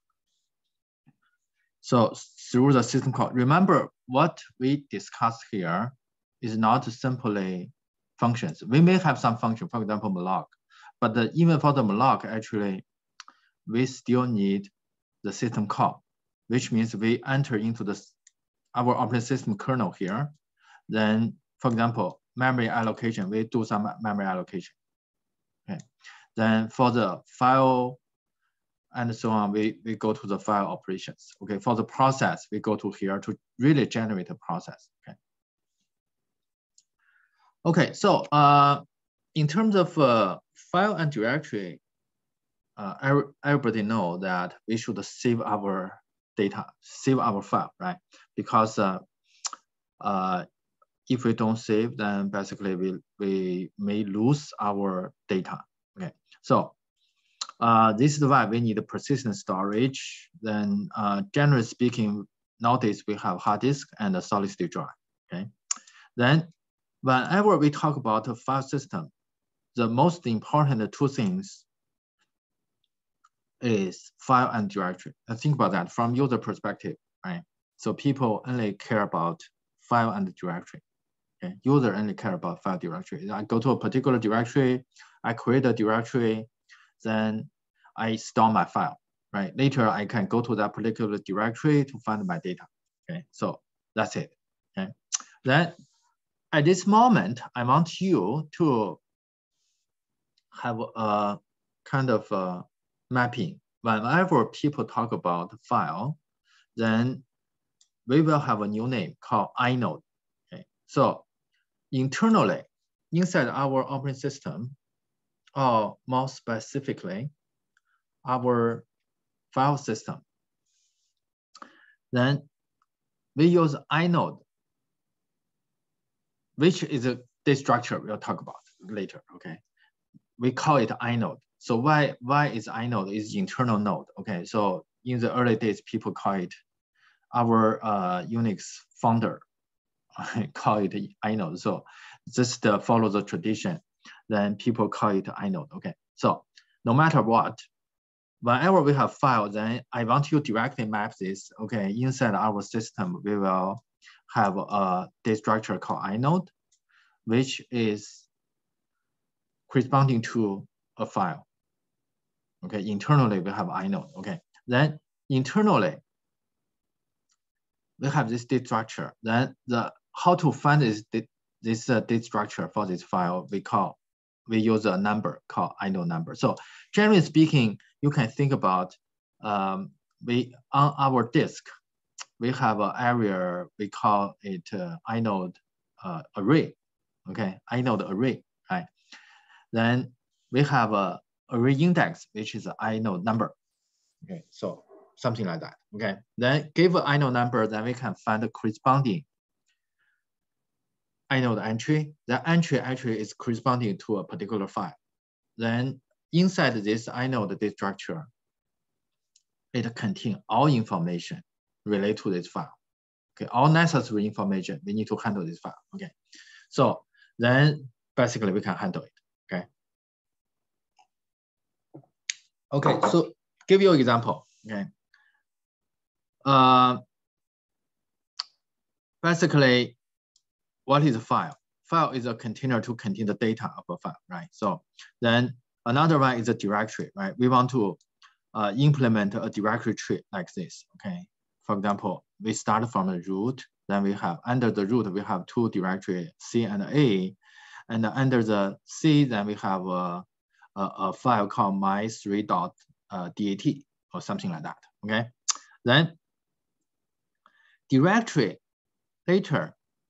So through the system call, remember what we discussed here is not simply functions. We may have some function, for example, malloc, but even for the malloc, actually, we still need the system call, which means we enter into our operating system kernel here. Then, for example, memory allocation, we do some memory allocation. Okay. Then for the file and so on, we go to the file operations. Okay, for the process, we go to here to really generate a process. Okay. Okay, so in terms of file and directory, everybody know that we should save our data, save our file, right? Because if we don't save, then basically we may lose our data. Okay, so this is why we need a persistent storage. Then generally speaking, nowadays we have hard disk and a solid state drive. Okay, then whenever we talk about a file system, the most important two things is file and directory. Think about that from user perspective, right? So people only care about file and directory. Okay, user only care about file directory. I go to a particular directory, I create a directory, then I store my file, right? Later, I can go to that particular directory to find my data, okay? So that's it, okay? Then at this moment, I want you to have a kind of mapping. Whenever people talk about file, then we will have a new name called inode, okay? So internally, inside our operating system, or more specifically, our file system, then we use inode, which is a this structure we'll talk about later, okay? We call it inode. So why is inode is internal node, okay? So in the early days, people call it, our Unix founder call it inode. So just follow the tradition, then people call it inode, okay? So no matter what, whenever we have file, then I want you to directly map this, okay? Inside our system, we will have this structure called inode, which is corresponding to a file. Okay, internally we have inode. Okay, then internally we have this data structure. Then how to find this data structure for this file, we use a number called inode number. So generally speaking, you can think about on our disk, we have an area, we call it inode array. Okay, inode array, right? Then we have a array index, which is an inode number. Okay, so something like that. Okay, then give an inode number, then we can find the corresponding inode entry. The entry actually is corresponding to a particular file. Then inside this inode data structure, it contains all information related to this file. Okay, all necessary information we need to handle this file. Okay, so then basically we can handle it. Okay. Okay, so give you an example. Okay. Basically, what is a file? File is a container to contain the data of a file, right? So then another one is a directory, right? We want to implement a directory tree like this. Okay. For example, we start from the root, then we have under the root we have two directories, C and A, and under the C then we have a file called my3.dat or something like that. Okay, then directory later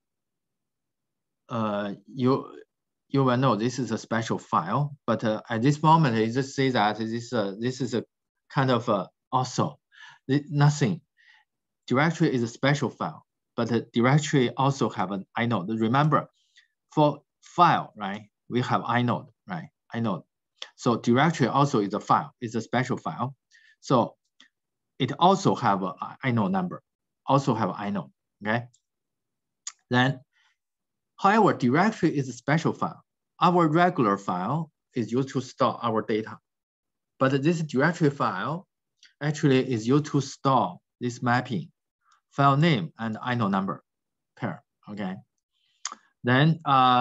you will know this is a special file, but at this moment it just says that this is a kind of also nothing. Directory is a special file. but the directory also have an inode. Remember, for file, right, we have inode, right, inode. So directory also is a file, it's a special file. So it also have an inode number, also have inode, okay? Then, however, directory is a special file. Our regular file is used to store our data. But this directory file actually is used to store this mapping, file name and inode number pair, okay? Then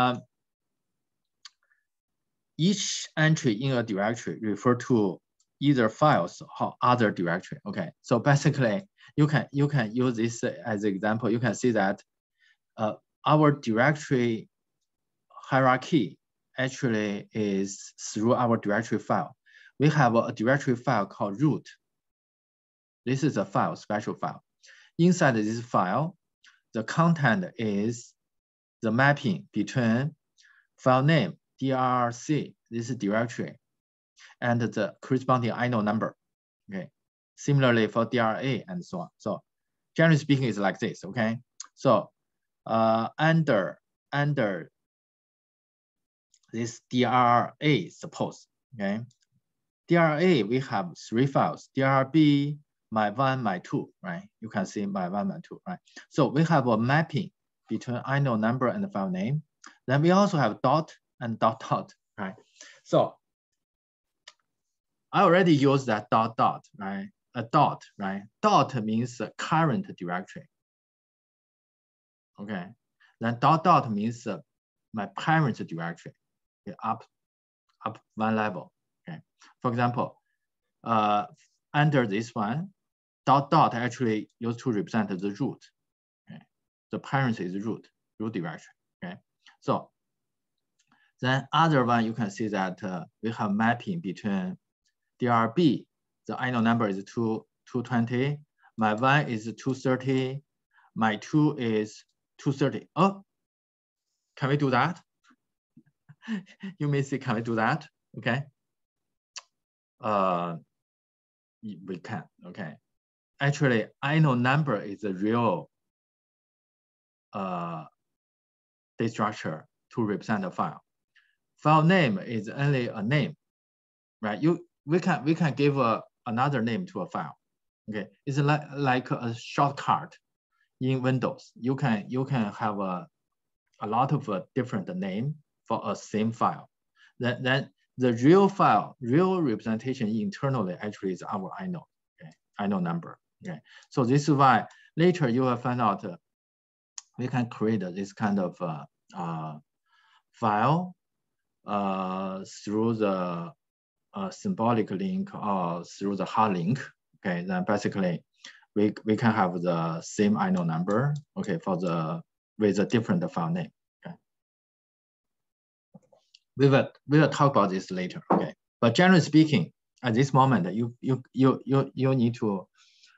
each entry in a directory refer to either files or other directory, okay? So basically, you can use this as an example. You can see that our directory hierarchy actually is through our directory file. We have a directory file called root. This is a file, special file. Inside this file, the content is the mapping between file name, DRC, this is directory, and the corresponding inode number, okay? Similarly for DRA and so on. So generally speaking, it's like this, okay? So under this DRA, suppose, okay? DRA, we have 3 files, DRB, my1, my2, right? You can see my1, my2, right? So we have a mapping between inode number and the file name. Then we also have dot and dot dot, right? So I already used that dot dot, right? A dot, right? Dot means current directory. Okay. Then dot dot means my parent directory, okay, up 1 level. Okay. For example, under this one, dot dot actually used to represent the root. Okay. The parent is root directory. Okay. So then other one, you can see that we have mapping between DRB, the inode number is 220, my 1 is 230, my 2 is 230. Oh, can we do that? You may say, can we do that? Okay. We can, okay. Actually, inode number is a real data structure to represent a file. File name is only a name, right? We can give another name to a file. Okay, it's like a shortcut in Windows. You can have a lot of different name for a same file. Then the real file, real representation internally actually is our inode, okay, inode number. Okay, so this is why later you will find out we can create this kind of file through the symbolic link or through the hard link. Okay, then basically we can have the same inode number, okay, for the with a different file name. Okay, we will talk about this later. Okay, but generally speaking, at this moment, you need to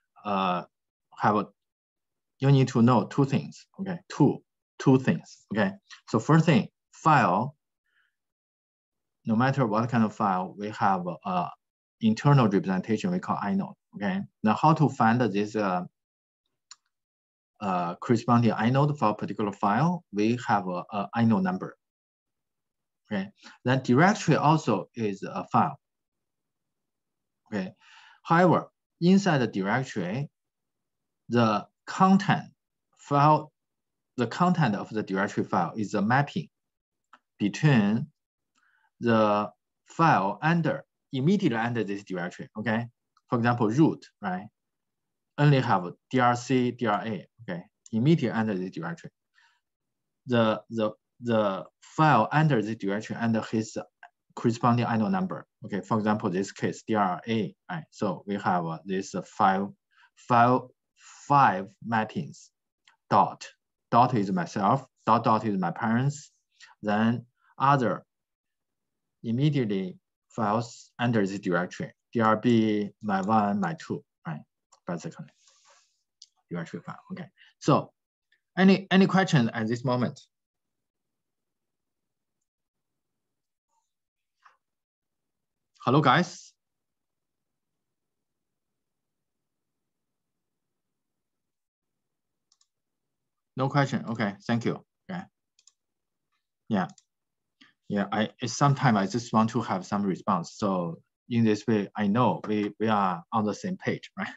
you need to know 2 things. Okay, two things. Okay, so first thing, file. No matter what kind of file, we have internal representation we call inode. Okay, now how to find this corresponding inode for a particular file? We have a inode number. Okay, then directory also is a file. Okay, however, inside the directory, the content of the directory file is a mapping between the file immediately under this directory. Okay, for example, root, right? Only have DRC, DRA. Okay, immediately under this directory. The file under this directory under his corresponding inode number. Okay, for example, this case DRA. Right, so we have this five mappings. Dot is myself. Dot is my parents. Then other immediately files under this directory, DRB, my1, my2, right? Basically, directory file. Okay. So, any question at this moment? Hello, guys. No question. Okay, thank you. Okay. Yeah. Yeah, sometimes I just want to have some response. So in this way, I know we are on the same page, right?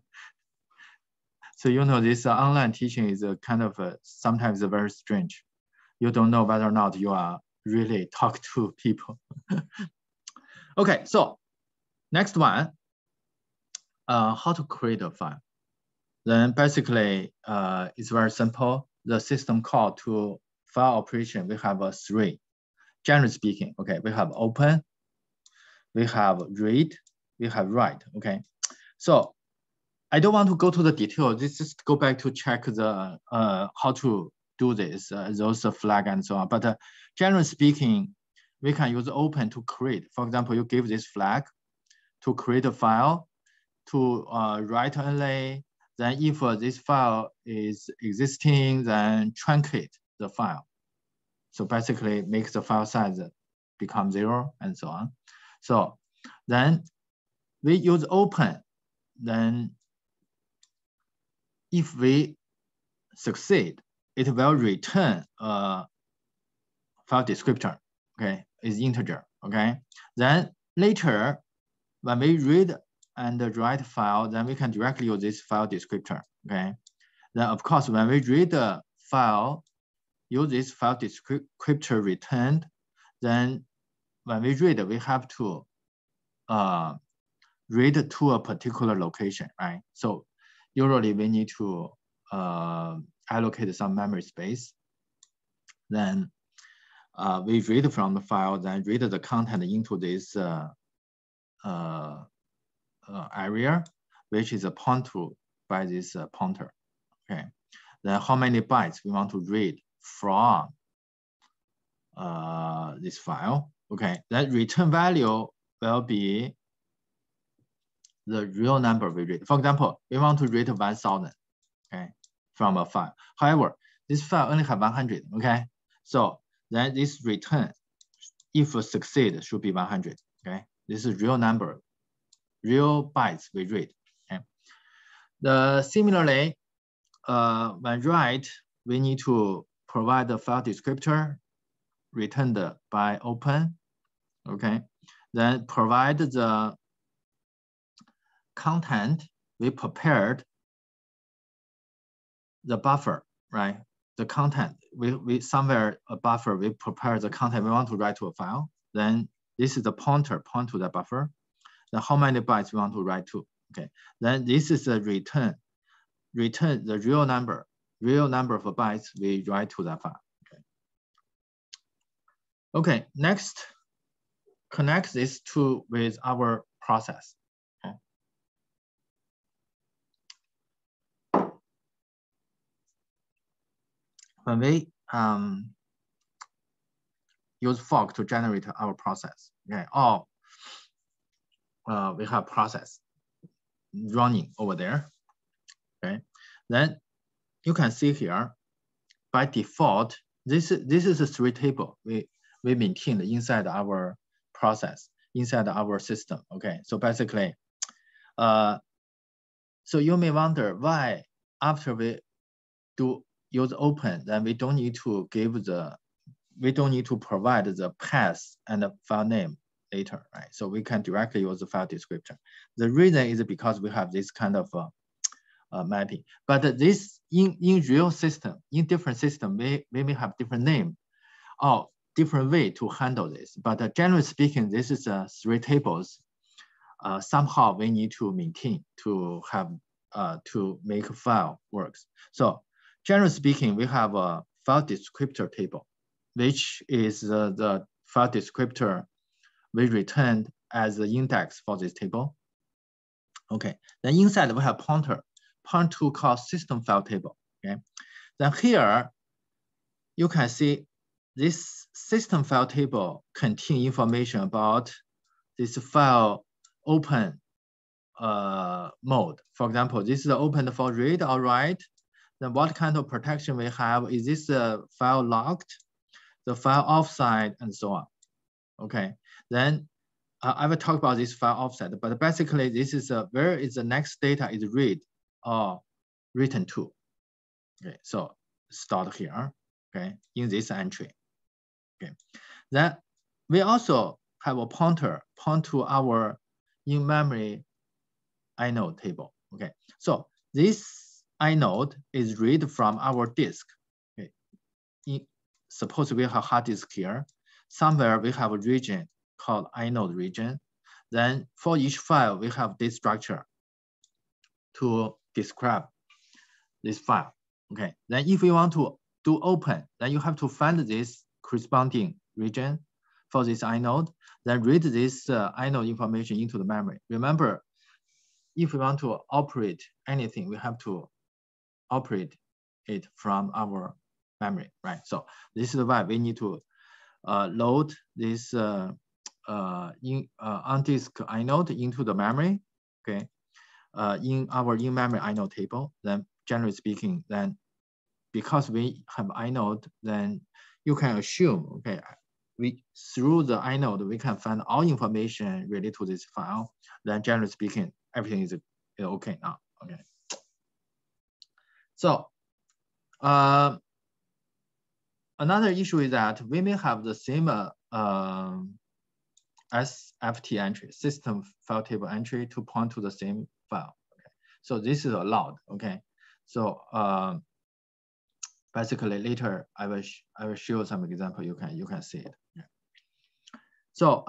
So you know this online teaching is a kind of sometimes very strange. You don't know whether or not you are really talk to people. Okay, so next one, how to create a file. Then basically, it's very simple. The system call to file operation, we have three. Generally speaking, okay, we have open, we have read, we have write, okay? So I don't want to go to the detail. Let's just go back to check the how to do this, those flag and so on. But generally speaking, we can use open to create. For example, you give this flag to create a file, to write only. Then if this file is existing, then truncate the file. So basically make the file size become 0 and so on. So then we use open, then if we succeed, it will return a file descriptor, okay, is integer, okay? Then later, when we read and write file, then we can directly use this file descriptor, okay? Then of course, when we read the file, use this file descriptor returned, then when we read, we have to read to a particular location, right? So usually we need to allocate some memory space. Then we read from the file, then read the content into this area, which is pointed to by this pointer. Okay. Then how many bytes we want to read from this file? Okay. That return value will be the real number we read. For example, we want to read 1,000, okay, from a file. However, this file only have 100, okay? So then this return, if succeed, should be 100, okay? This is real number, real bytes we read, okay? Similarly, when write, we need to provide the file descriptor returned by open, okay? Then provide the content we prepared, the buffer, right? The content, we somewhere a buffer, we prepare the content we want to write to a file. Then this is the pointer, point to the buffer. Then how many bytes we want to write to, okay? Then this is a return the real number of bytes we write to that file, okay? Okay, next, connect this to with our process. Okay. When we use fork to generate our process, okay, we have process running over there, okay? Then you can see here, by default, this is a 3 table we maintained inside our process, inside our system, okay? So basically, so you may wonder why after we do use open, then we don't need to provide the path and the file name later, right? So we can directly use the file descriptor. The reason is because we have this kind of mapping, but this in real system, in different system, we may have different name or different way to handle this. But generally speaking, this is 3 tables. Somehow we need to maintain to have to make a file works. So generally speaking, we have a file descriptor table, which is the file descriptor we returned as the index for this table. Okay, then inside we have pointer to call system file table. Okay, then here you can see this system file table contain information about this file open mode. For example, this is open for read or write. Then what kind of protection we have? Is this file locked, the file offside, and so on? Okay, then I will talk about this file offset, but basically this is where is the next data is read or written to. Okay, so stored here, okay, in this entry. Okay, then we also have a pointer point to our in-memory inode table. Okay, so this inode is read from our disk. Okay, suppose we have a hard disk here. Somewhere we have a region called inode region. Then for each file, we have this structure to describe this file. Okay, then if we want to do open, then you have to find this corresponding region for this inode, then read this inode information into the memory. Remember, if we want to operate anything, we have to operate it from our memory, right? So this is why we need to load this on-disk inode into the memory, okay? In our in-memory inode table, then generally speaking, then because we have inode, then you can assume, okay, through the inode, we can find all information related to this file. Then generally speaking, everything is okay now, okay? So another issue is that we may have the same SFT entry, system file table entry, to point to the same file. Okay, so this is allowed. Okay, so basically later I will show some example. You can see it. Yeah. So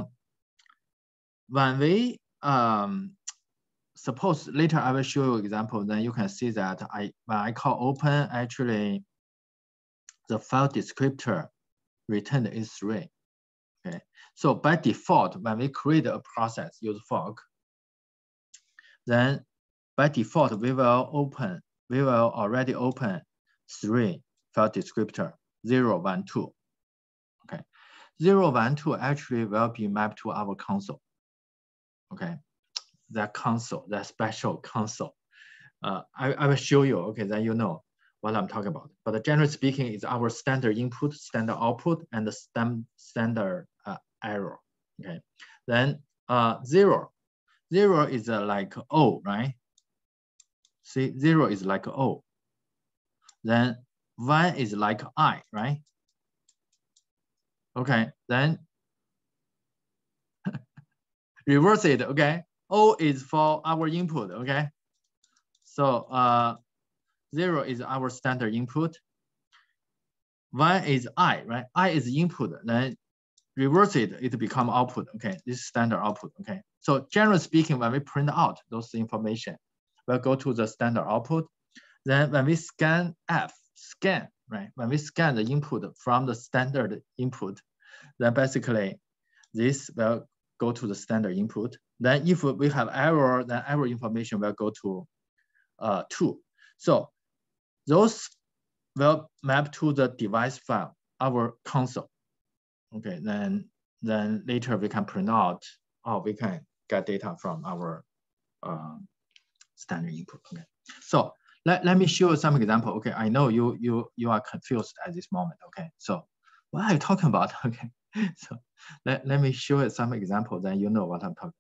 when we suppose later I will show you example, then you can see that when I call open, actually the file descriptor returned is 3. Okay, so by default, when we create a process use fork, then by default we will already open 3 file descriptor 0, 1, 2. Okay, 0, 1, 2 actually will be mapped to our console. Okay, that console, that special console. I will show you. Okay, then you know what I'm talking about. But generally speaking, it's our standard input, standard output, and the standard error. Okay, then 0 is like O, right? See, 0 is like O. Then 1 is like I, right? Okay, then reverse it. Okay, O is for our input. Okay, so 0 is our standard input. 1 is I, right? I is input. Then reverse it, it become output. Okay, this is standard output. Okay, so generally speaking, when we print out those information, we'll go to the standard output. Then when we scan right? When we scan the input from the standard input, then basically this will go to the standard input. Then if we have error, then error information will go to 2. So those will map to the device file, our console. Okay, then later we can print out, or we can get data from our standard input. Okay, so let me show you some example. Okay, I know you are confused at this moment. Okay, so what are you talking about? Okay, so let me show you some example, then you know what I'm talking about.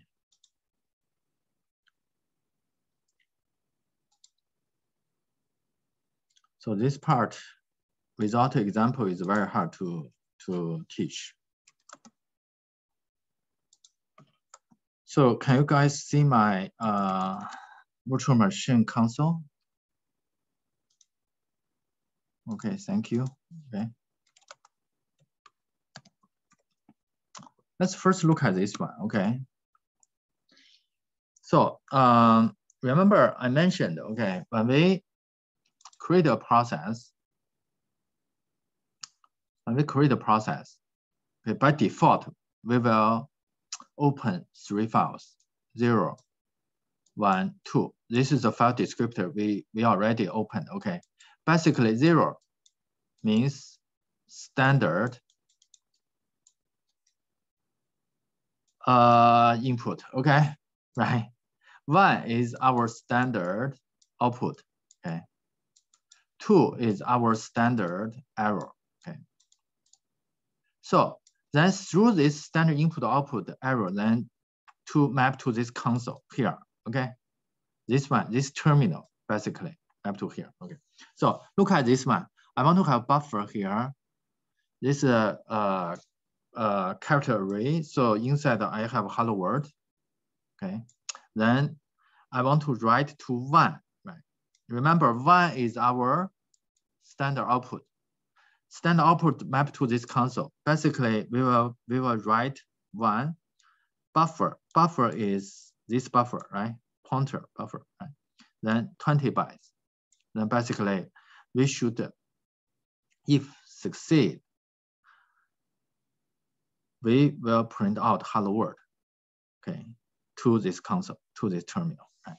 So this part without example is very hard to teach. So can you guys see my virtual machine console? Okay, thank you. Okay. Let's first look at this one, okay? So remember I mentioned, okay, when we create a process, okay, by default, we will open 3 files, 0, 1, 2. This is the file descriptor we already opened, okay? Basically 0 means standard input, okay, right? 1 is our standard output, okay? 2 is our standard error, okay? So then through this standard input output error, then to map to this console here, okay? This one, this terminal, basically. map to here. Okay. So look at this one. I want to have buffer here. This is a character array. So inside I have hello world. Okay. Then I want to write to 1. Right. Remember, 1 is our standard output. Standard output map to this console. Basically, we will write 1 buffer. Buffer is this buffer, right? Pointer buffer, right? Then 20 bytes. Then basically, we should, if succeed, we will print out hello world, okay, to this console, to this terminal, right?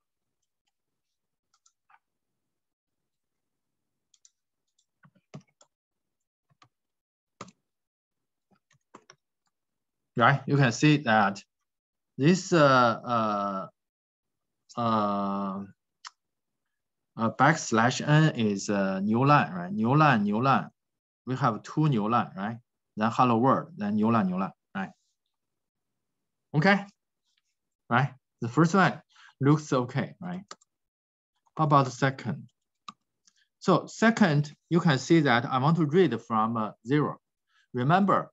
Right, you can see that this \n is a new line, right? New line. We have 2 new line, right? Then hello world, then new line, right? Okay, right? The first one looks okay, right? How about the second? So second, you can see that I want to read from 0. Remember,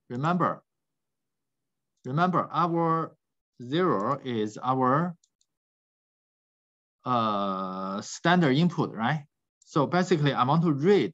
our 0 is our standard input, right? So basically, I want to read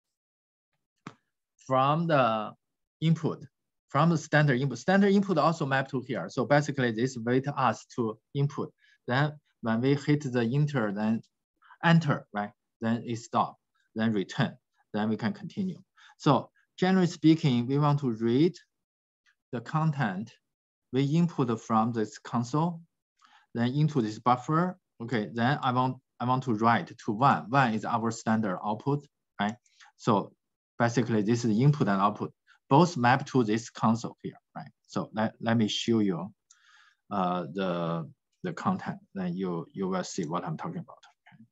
from the input, from the standard input. Standard input also map to here. So basically, this wait us to input. Then when we hit the enter, then enter, right? Then it stop, then return, then we can continue. So generally speaking, we want to read the content we input from this console, then into this buffer. Okay, then I want to write to 1. 1 is our standard output, right? So basically, this is input and output, both map to this console here, right? So let me show you the content. Then you will see what I'm talking about. Okay.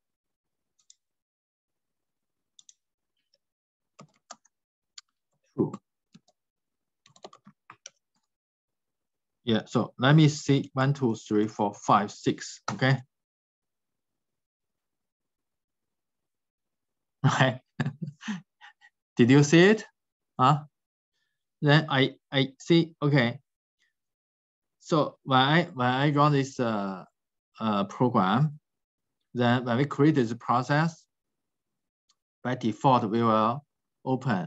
True. Yeah. So let me see 1, 2, 3, 4, 5, 6. Okay. Right. Did you see it? Then I see. Okay. So when I run this program, then when we create this process, by default we will open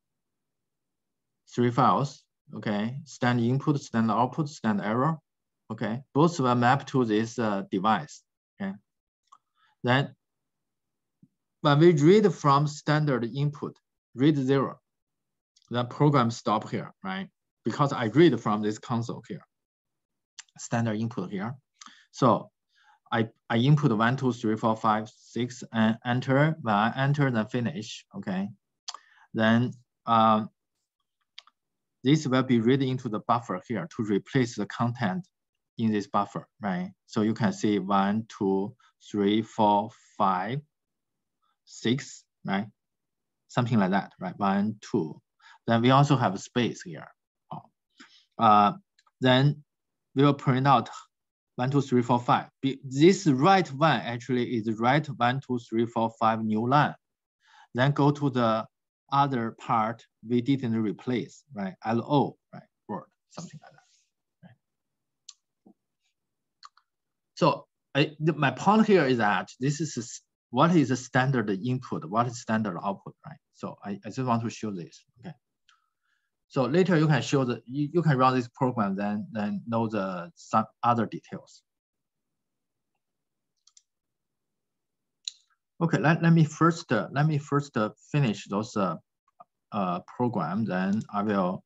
3 files. Okay, stand input, stand output, stand error. Okay, both will map to this device. Okay. Then when we read from standard input, read 0, the program stop here, right? Because I read from this console here, standard input here. So I input 1, 2, 3, 4, 5, 6, and enter. When I enter, then finish. Okay. Then this will be read into the buffer here to replace the content in this buffer, right? So you can see 1, 2, 3, 4, 5, 6, right? Something like that, right? 1, 2. Then we also have a space here. Then we will print out 1, 2, 3, 4, 5. This write 1 actually is write 1, 2, 3, 4, 5 new line. Then go to the other part we didn't replace, right? LO, right? Word, something like that. Right? So my point here is that this is what is the standard input, what is standard output, right? So I just want to show this. Okay. So later you can show you can run this program, then know some other details. Okay, let me first finish those program. Then I will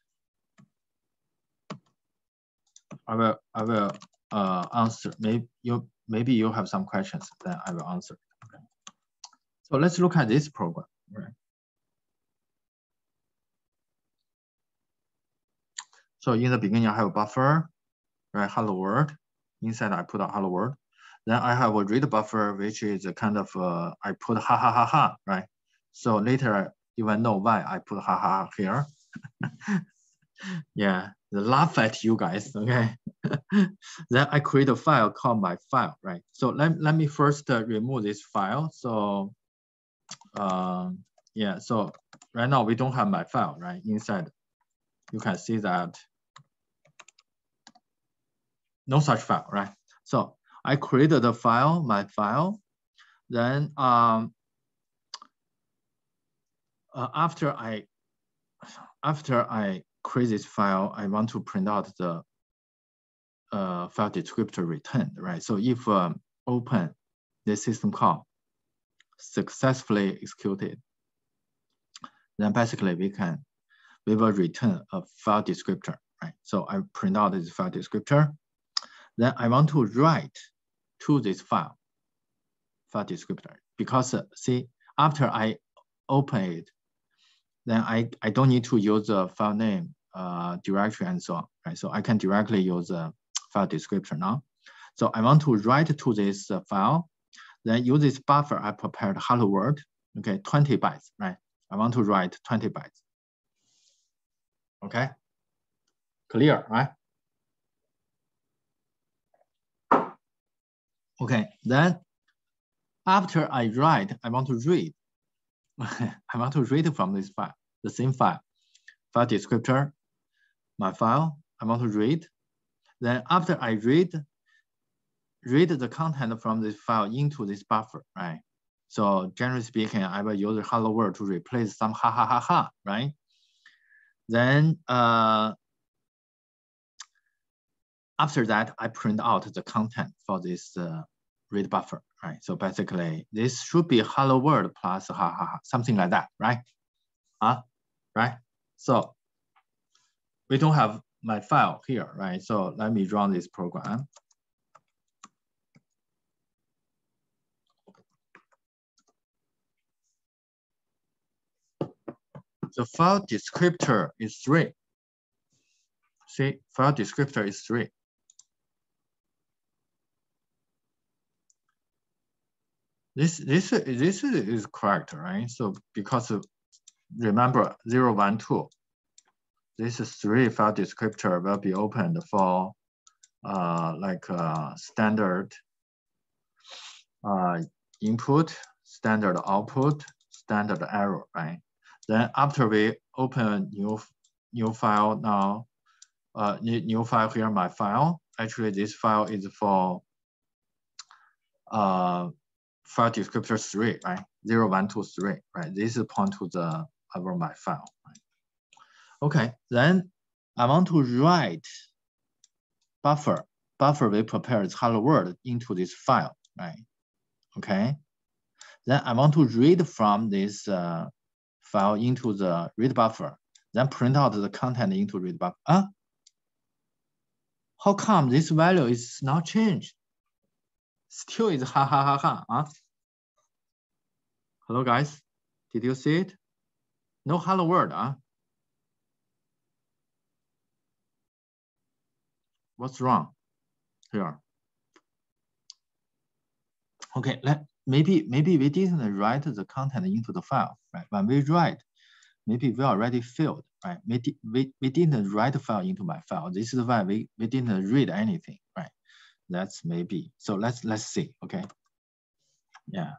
answer. Maybe you have some questions. Then I will answer. Okay. So let's look at this program. Right. So in the beginning, I have a buffer, right? Hello world. Inside, I put a hello world. Then I have a read buffer, which is a kind of I put ha ha ha ha, right? So later you will know why I put ha ha ha here. Yeah, they laugh at you guys, okay? Then I create a file called my file, right? So let me first remove this file. So yeah, so right now we don't have my file, right? Inside, you can see that no such file, right? So I created a file, my file. Then after I create this file, I want to print out the file descriptor returned, right? So if open this system call successfully executed, then basically we will return a file descriptor, right? So I print out this file descriptor. Then I want to write to this file descriptor, because see, after I open it, then I don't need to use the file name, directory, and so on, right? So I can directly use a file descriptor now. So I want to write to this file, then use this buffer I prepared hello world, okay, 20 bytes, right? I want to write 20 bytes. Okay, clear, right? Okay, then after I write, I want to read. I want to read from this file, the same file descriptor, my file, I want to read. Then after I read the content from this file into this buffer, right? So generally speaking, I will use hello world to replace some ha ha ha ha, right? Then after that, I print out the content for this read buffer, right? So basically, this should be hello world plus ha ha ha, something like that, right? Right? So we don't have my file here, right? So let me run this program. The file descriptor is 3. See, file descriptor is 3. This is correct, right? So because of, remember 0, 1, 2, this is 3 file descriptor will be opened for standard input, standard output, standard error, right? Then after we open new file now, new file here, my file. Actually, this file is for file descriptor 3, right? 0, 1, 2, 3, right? This is point to the my file, right? Okay, then I want to write buffer. Buffer we prepared hello world into this file, right? Okay. Then I want to read from this file into the read buffer, then print out the content into read buffer. How come this value is not changed? Still is ha ha ha ha. Hello guys, did you see it? No hello world. What's wrong here? Okay, maybe we didn't write the content into the file, right? When we write, maybe we already failed, right? We didn't write the file into my file. This is why we didn't read anything, right? That's maybe. So let's see, okay? Yeah.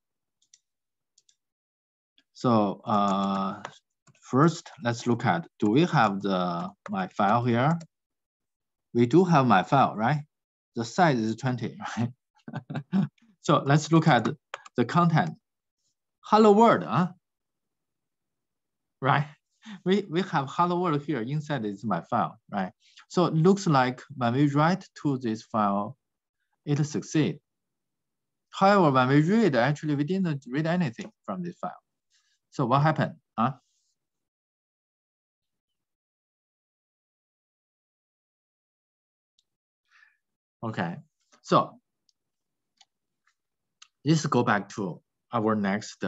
So first, let's look at, do we have my file here? We do have my file, right? The size is 20, right? So let's look at the content. Hello world, right? We have hello world here inside is my file, right? So it looks like when we write to this file, it succeeds. However, when we read, actually we didn't read anything from this file. So what happened? Okay, so let's go back to our next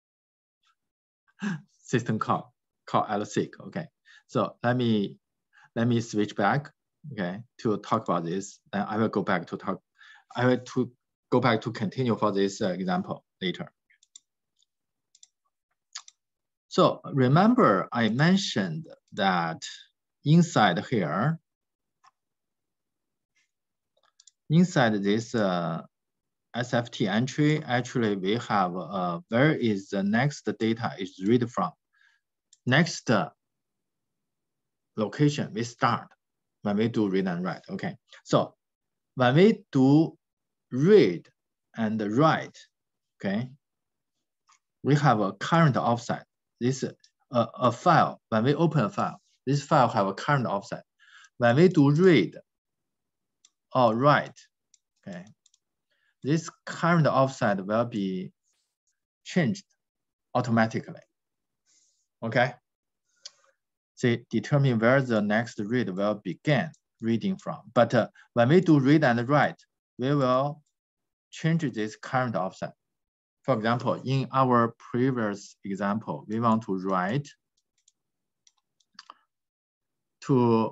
system call lseek. Okay, so let me switch back, okay, to talk about this. And I will go back to talk. I will go back to continue for this example later. So remember, I mentioned that inside here, inside this SFT entry, actually we have where is the next data is read from. Next location we start when we do read and write. Okay, so when we do read and write, okay, we have a current offset. This a file. When we open a file, this file have a current offset. When we do read or write, okay, this current offset will be changed automatically. Okay. See, determine where the next read will begin reading from. But when we do read and write, we will change this current offset. For example, in our previous example, we want to write to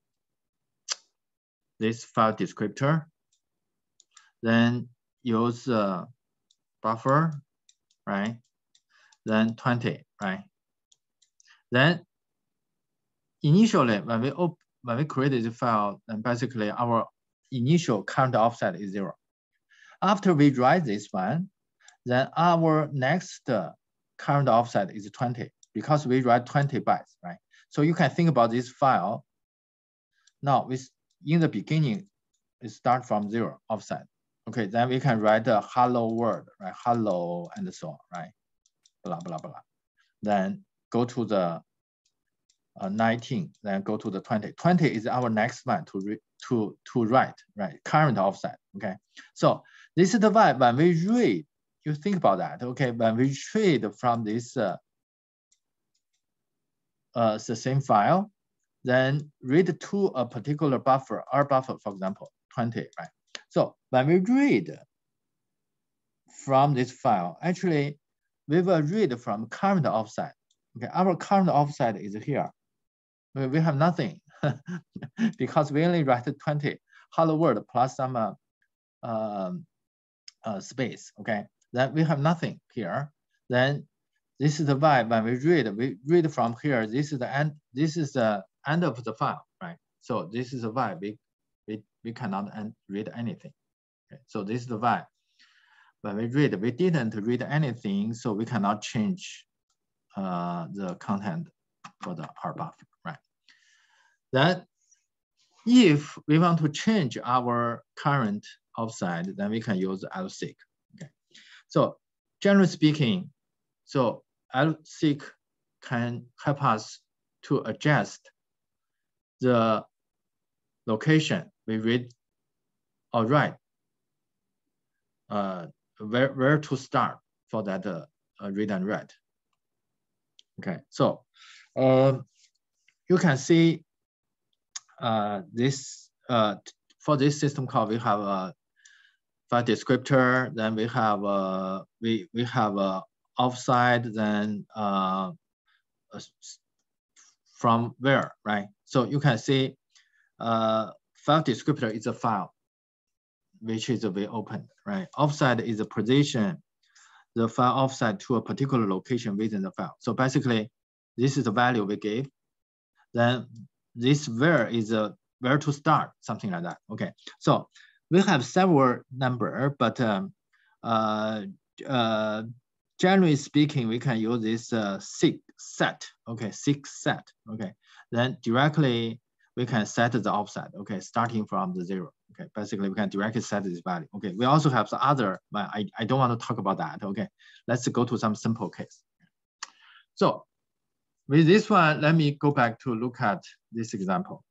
this file descriptor, then use buffer, right? Then 20, right? Then initially, when we created the file, then basically our initial current offset is 0. After we write this one, then our next current offset is 20 because we write 20 bytes, right? So you can think about this file. Now, in the beginning, it starts from 0 offset. Okay, then we can write a hello world, right? Hello and so on, right? Blah, blah, blah. Then go to the 19, then go to the 20. 20 is our next one to write, right? Current offset, okay? So this is the why when we read, you think about that, okay? When we read from this the same file, then read to a particular buffer, our buffer, for example, 20, right? So when we read from this file, actually, we will read from current offset. Okay, our current offset is here. We have nothing because we only write 20 hello world plus some space. Okay, then we have nothing here. Then this is the why when we read from here. This is the end. This is the end of the file, right? So this is the why we cannot read anything. Okay, so this is the why when we didn't read anything, so we cannot change the content for the R buffer, right? Then if we want to change our current offset, then we can use lseek. Okay, so generally speaking, so lseek can help us to adjust the location we read or write, where to start for that read and write. Okay, so you can see this for this system call, we have a file descriptor, then we have we have a offset, then from where, right? So you can see file descriptor is a file which is we opened, right? Offset is a position the file offset to a particular location within the file. So basically, this is the value we gave. Then this where is a where to start, something like that. Okay, so we have several number, but generally speaking, we can use this seek set. Okay, seek set. Okay, then directly we can set the offset. Okay, starting from the 0. Okay, basically we can directly set this value. Okay, we also have some other, but I don't want to talk about that. Okay, let's go to some simple case. So with this one, let me go back to look at this example.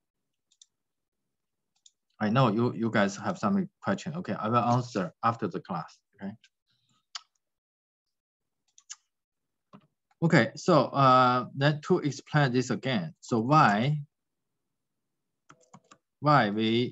I know you guys have some question. Okay, I will answer after the class. Okay. Okay, so then to explain this again. So why we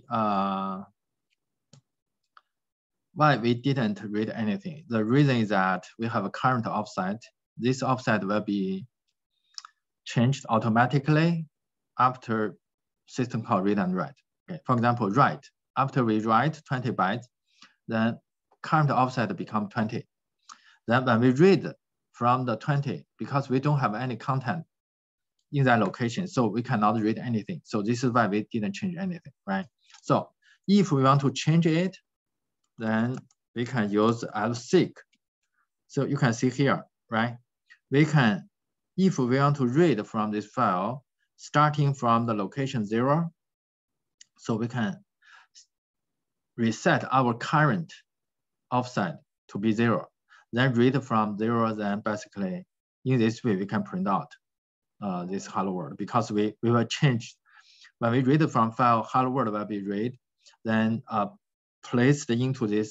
didn't read anything? The reason is that we have a current offset. This offset will be changed automatically after system call read and write. Okay, for example, write. After we write 20 bytes, then current offset become 20. Then when we read from the 20, because we don't have any content in that location, so we cannot read anything. So this is why we didn't change anything, right? So if we want to change it, then we can use fseek. So you can see here, right? We can, if we want to read from this file, starting from the location 0, so we can reset our current offset to be 0. Then read from 0, then basically in this way we can print out this hello world, because we will change, when we read from file, hello world will be read, then placed into this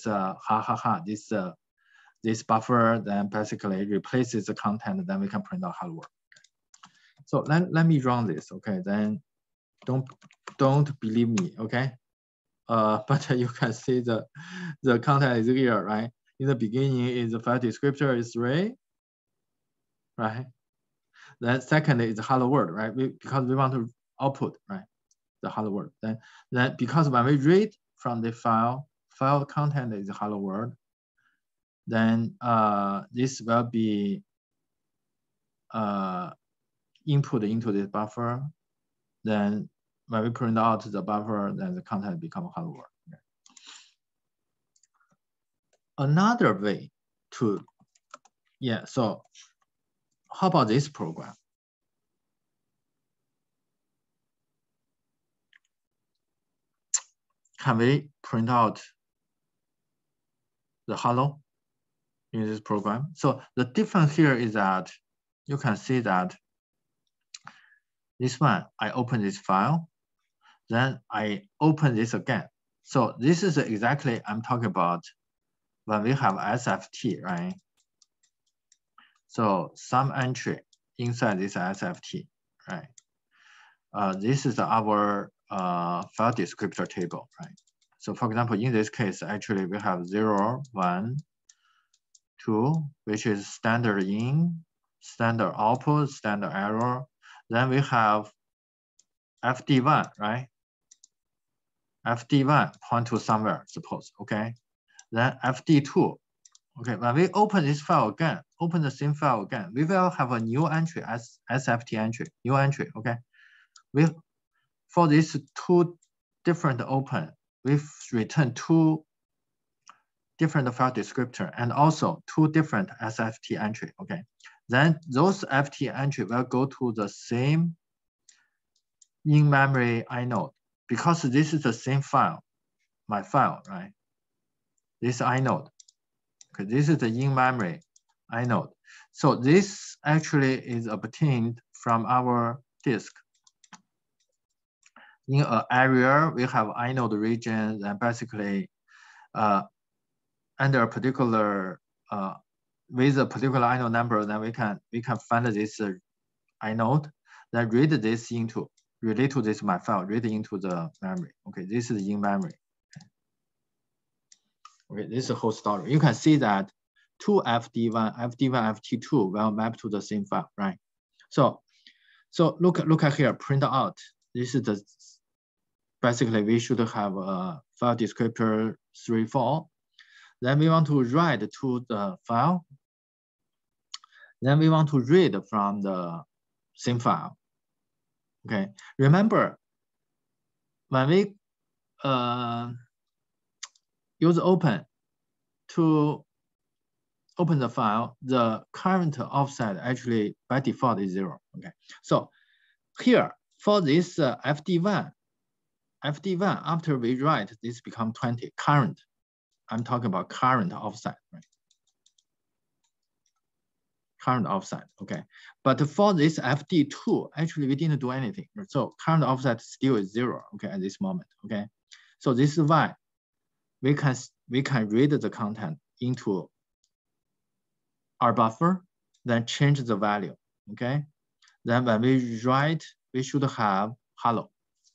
this buffer, then basically replaces the content, then we can print out hello world. So let me run this, okay? Then don't believe me, okay? But you can see the content is here, right? In the beginning is the file descriptor is 3, right? Then second is hello world, right? Because we want to output, right? The hello world. Then because when we read from the file content is hello world, then this will be input into this buffer. Then when we print out the buffer, then the content become hello world. Okay. Another way to, so how about this program? Can we print out the hello in this program? So the difference here is that you can see that this one, I open this file, then I open this again. So this is exactly I'm talking about when we have SFT, right? So some entry inside this SFT, right? This is our file descriptor table, right? So for example, in this case, actually we have 0, 1, 2, which is standard in, standard output, standard error. Then we have FD1, right? FD1 point to somewhere, suppose, okay? Then FD2, okay, when we open this file again, open the same file again, we will have a new entry as SFT entry, new entry, okay? For these 2 different open, we've returned 2 different file descriptor and also 2 different SFT entry, okay? Then those FT entry will go to the same in-memory inode, because this is the same file, my file, right? This inode, okay, this is the in-memory inode. So this actually is obtained from our disk. In an area, we have inode region, and basically under a particular, with a particular inode number, then we can find this inode, then read this into, relate to this my file, read into the memory. Okay, this is in memory. Okay, this is the whole story. You can see that 2 FD1, FD1, FT2 will map to the same file, right? So look at here, print out. This is the, basically we should have a file descriptor 3, 4. Then we want to write to the file. Then we want to read from the same file. Okay, remember when we use open to open the file, the current offset actually by default is 0. Okay, so here for this FD1 after we write, this become 20 current. I'm talking about current offset, right? Current offset, okay. But for this FD2, actually we didn't do anything. So current offset still is 0, okay, at this moment, okay. So this is why we can read the content into our buffer, then change the value, okay. Then when we write, we should have hello.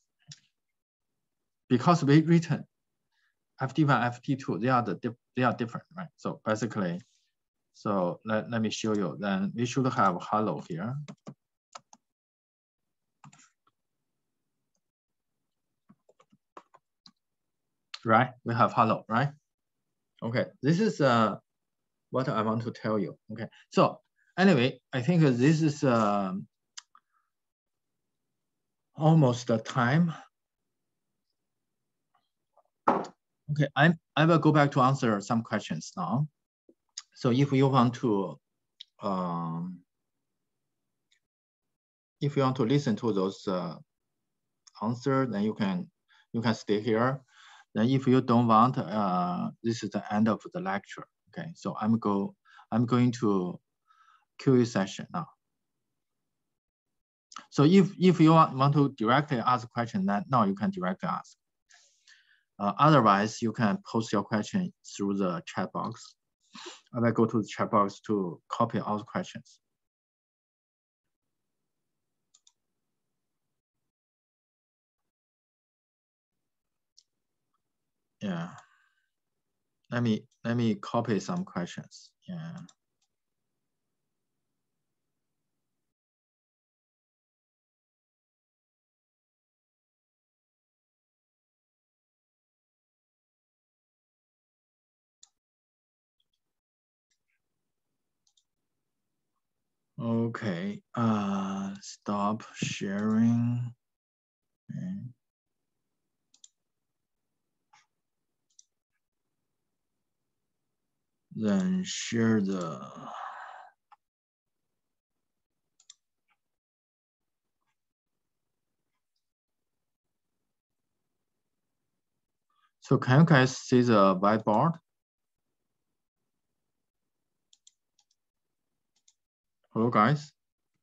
Because we written FD1, FD2, they are different, right? So basically, so let me show you. Then we should have hello here. Right, we have hello, right? Okay, this is what I want to tell you. Okay, so anyway, I think this is almost the time. Okay, I will go back to answer some questions now. So if you want to listen to those answers, then you can stay here. Then if you don't want, this is the end of the lecture. Okay, so I'm going to Q&A session now. So if you want to directly ask a question, then now you can directly ask. Otherwise, you can post your question through the chat box. I will go to the chat box to copy all the questions. Yeah. Let me copy some questions. Yeah. Okay, stop sharing. Okay. Then share the. So can you guys see the whiteboard? Hello, guys.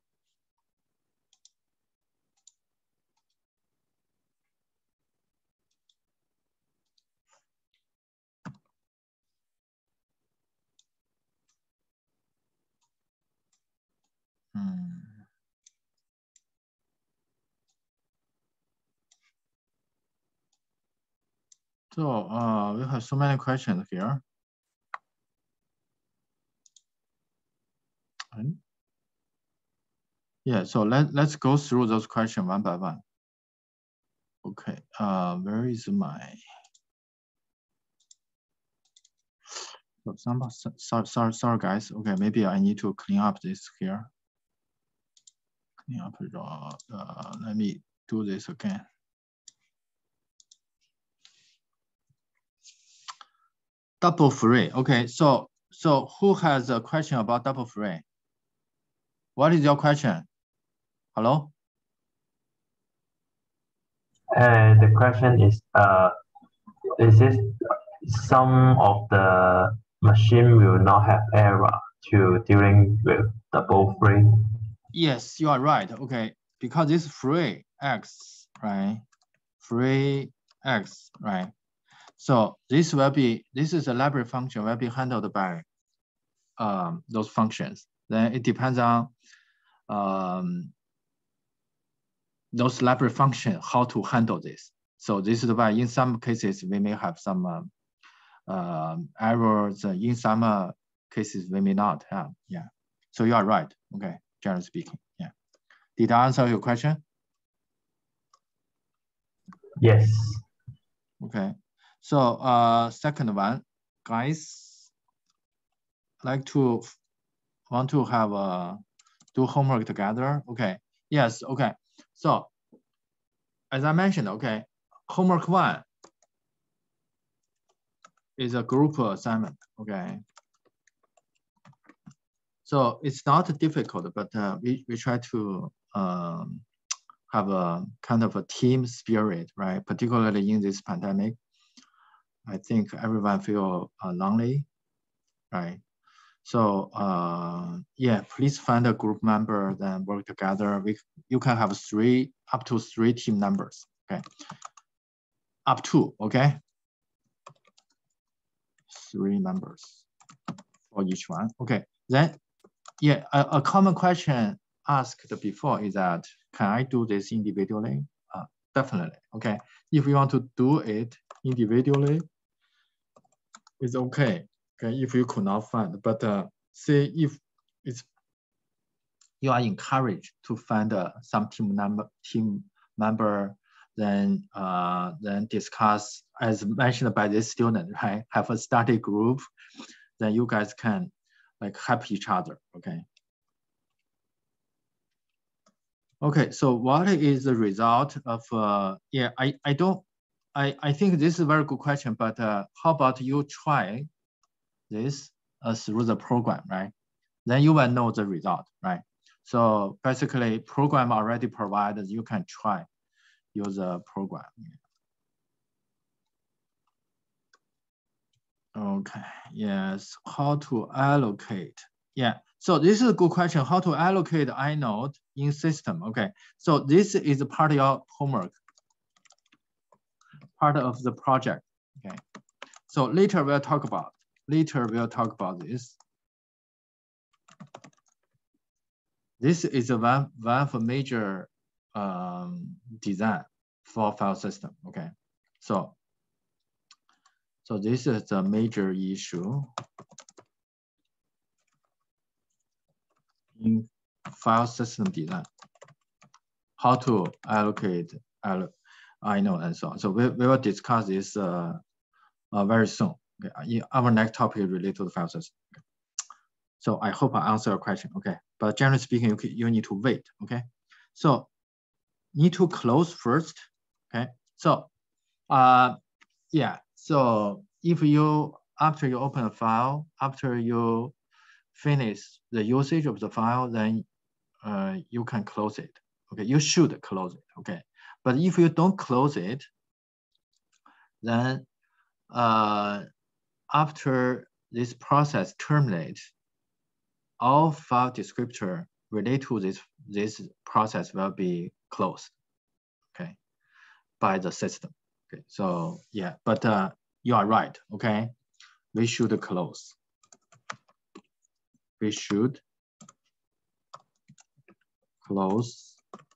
So we have so many questions here. Yeah, so let's go through those questions one by one. Okay, where is my? Sorry, guys. Okay, maybe I need to clean up this here. Clean up. Let me do this again. Double free. Okay, so who has a question about double free? What is your question? Hello? The question is this some of the machine will not have error to dealing with double free? Yes, you are right. Okay, because this free X, right? Free X, right? So this is a library function will be handled by those functions. Then it depends on those library function how to handle this. So this is why in some cases we may have some errors. In some cases we may not have. Yeah. So you are right. Okay, generally speaking. Yeah. Did I answer your question? Yes. Okay. So second one, guys, want to have do homework together. Okay. Yes. Okay. So as I mentioned, okay, homework 1 is a group assignment. Okay. So it's not difficult, but we try to have a kind of a team spirit, right? Particularly in this pandemic. I think everyone feel lonely, right? So yeah, please find a group member, then work together. You can have up to three team members, okay? Up to, okay? 3 members for each one. Okay, then yeah, a common question asked before is that, can I do this individually? Definitely, okay. If you want to do it individually, it's okay. Okay, if you could not find, but say if you are encouraged to find some team member, then discuss, as mentioned by this student, right? Have a study group, then you guys can like help each other, okay? Okay, so what is the result of, yeah, I think this is a very good question, but how about you try this through the program, right? Then you will know the result, right? So basically program already provided, you can try use a program. Okay, yes, how to allocate. Yeah, so this is a good question, how to allocate inode in system. Okay, so this is a part of your homework, part of the project. Okay, so later we'll talk about this. This is one of a major design for file system. Okay, so this is a major issue in file system design. How to allocate inode and so on. So we will discuss this very soon. Okay. Our next topic is related to the file system. Okay. So I hope I answer your question. Okay, but generally speaking, you need to wait. Okay, so need to close first. Okay, so yeah, so if you after you open a file, after you finish the usage of the file, then you can close it. Okay, you should close it. Okay, but if you don't close it, then after this process terminates, all file descriptor related to this process will be closed. Okay, by the system. Okay, so yeah, but you are right. Okay, we should close. We should close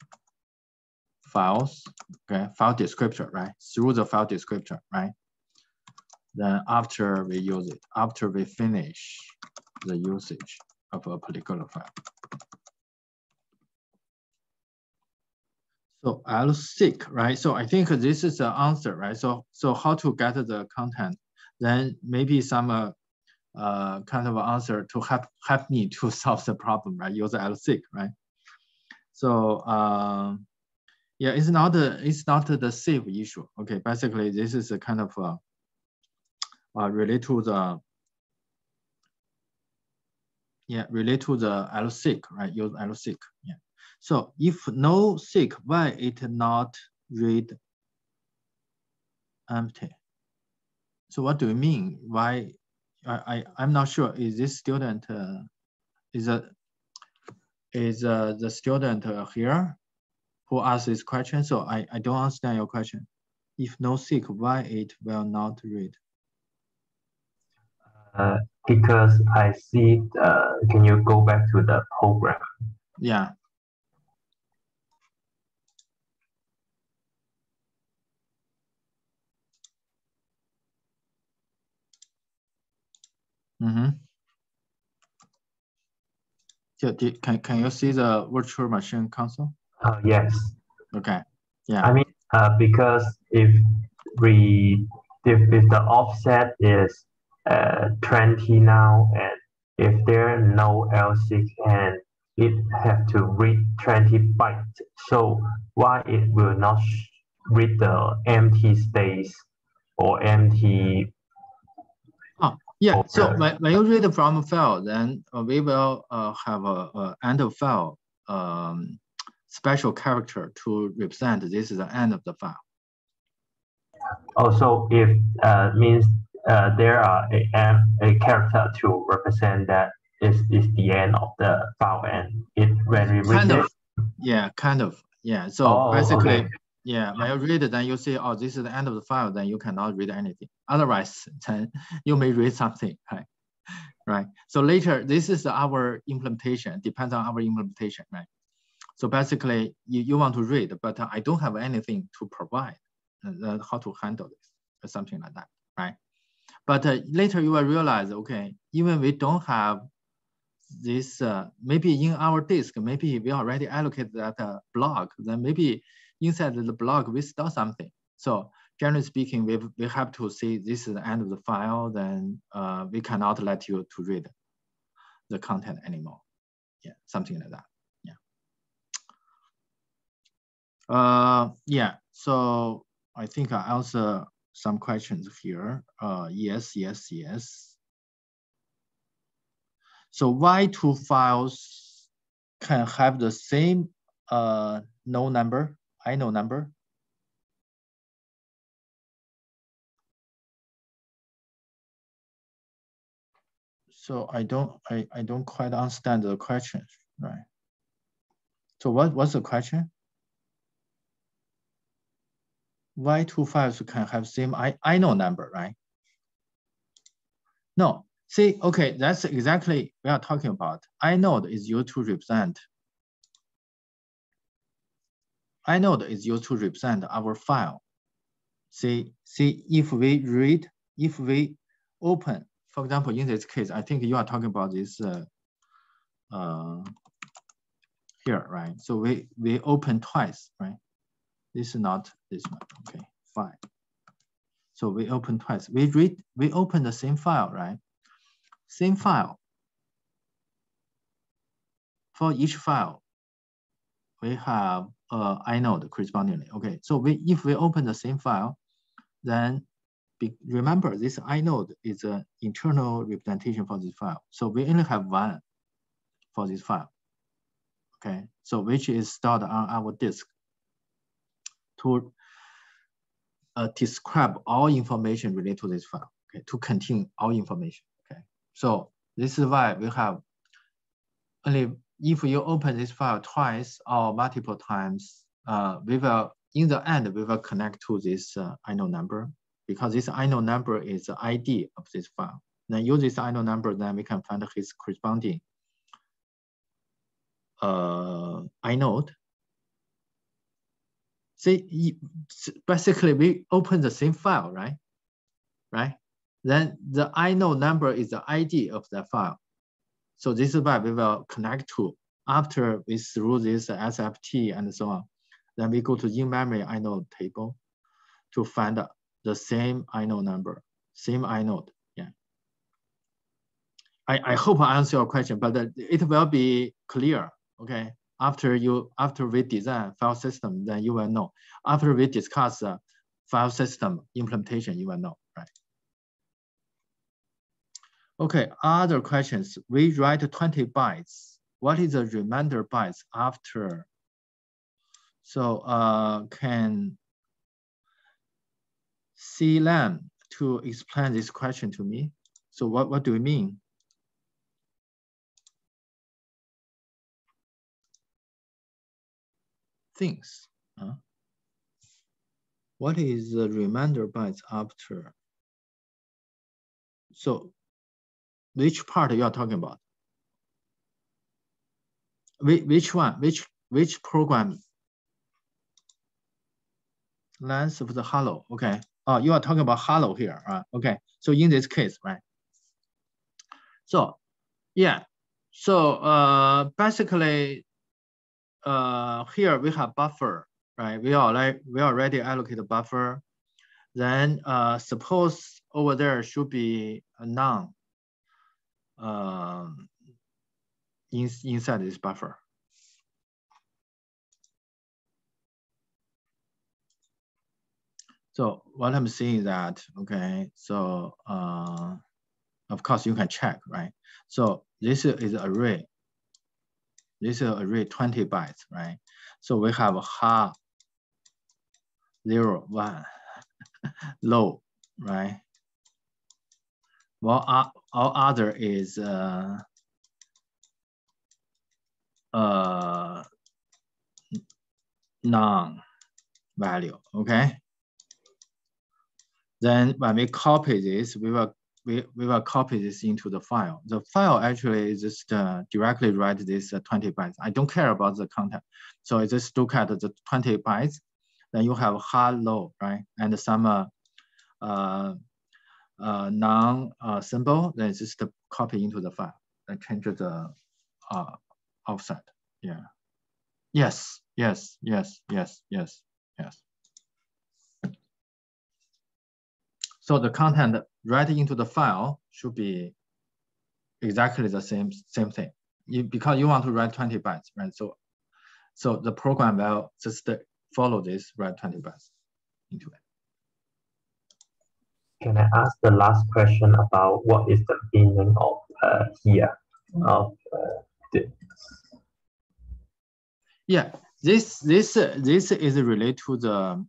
files. Okay, file descriptor, right? Through the file descriptor, right? Then after we use it, after we finish the usage of a particular file. So L-seek, right? So I think this is the answer, right? So how to get the content? Then maybe some kind of answer to help me to solve the problem, right? Use L-seek, right? So yeah, it's not the save issue. Okay, basically this is a kind of related to the L-seek, right? Use L-seek, yeah. So if no seek, why it not read empty? So what do you mean? Why? I'm not sure. Is this student is the student here who asked this question? So I don't understand your question. If no seek, why it will not read? Because I see. Can you go back to the program? Yeah. Mm-hmm. So can you see the virtual machine console? Yes. Okay. Yeah. I mean, because if the offset is 20 now, and if there no L6 and it have to read 20 bytes, so why it will not read the empty space or empty? Oh, yeah. So when you read from a file, then we will have a end of file special character to represent this is the end of the file. Also, if means there are a character to represent that is the end of the file, and it when we read it. Yeah, kind of. Yeah. So basically, okay. Yeah, when you read it, then you see, oh, this is the end of the file, then you cannot read anything. Otherwise, then you may read something, right? Right. So later, this is our implementation, depends on our implementation, right? So basically, you want to read, but I don't have anything to provide how to handle this or something like that, right? But later you will realize, okay, even we don't have this, maybe in our disk, maybe we already allocated that block, then maybe inside the block we store something. So generally speaking, we have to say this is the end of the file, then we cannot let you to read the content anymore. Yeah, something like that. Yeah. Yeah, so I think I answer some questions here. Yes. So why two files can have the same no number, inode number? So I don't quite understand the question, right? So what's the question? Why two files can have same inode number, right? No, see, okay, that's exactly we are talking about. Inode is used to represent. Inode is used to represent our file. See, if we open, for example, in this case, I think you are talking about this here, right? So we open twice, right? This is not this one. Okay, fine. So we open twice. We open the same file, right? Same file. For each file, we have inode correspondingly. Okay, so if we open the same file, then remember this inode is an internal representation for this file. So we only have one for this file. Okay, so which is stored on our disk to describe all information related to this file. Okay, to contain all information. Okay, so this is why we have only if you open this file twice or multiple times, we will in the end we will connect to this inode number, because this inode number is the ID of this file. Then use this inode number, then we can find his corresponding inode. See, basically we open the same file, right? Right? Then the inode number is the ID of the file. So this is why we will connect to after we through this SFT and so on. Then we go to in-memory inode table to find the same inode number, same inode. Yeah. I hope I answer your question, but it will be clear. Okay. After we design file system, then you will know. After we discuss file system implementation, you will know, right? Okay, other questions. We write 20 bytes. What is the remainder bytes after? So can CLAM to explain this question to me? So what do you mean? Things. Huh? What is the remainder bytes after? So which part you are talking about? Which one? Which program? Length of the hello. Okay. Oh, you are talking about hello here. Okay. So in this case, right? So yeah. So basically, here we have buffer, right? We already allocate a buffer. Then suppose over there should be a none inside this buffer. So what I'm saying is that, okay, so of course you can check, right? So this is array. This is array 20 bytes, right? So we have ha 0, 1, low, right? Well, all other is non-value, okay? Then when we copy this, we will copy this into the file. The file actually is just directly write this 20 bytes. I don't care about the content. So I just look at the 20 bytes. Then you have hello, right? And some non symbol, then just copy into the file and change the offset. Yeah. Yes. So the content right into the file should be exactly the same thing. Because you want to write 20 bytes, right? So the program will just follow this, write 20 bytes into it. Can I ask the last question about what is the meaning of here of this? Yeah, this is related to the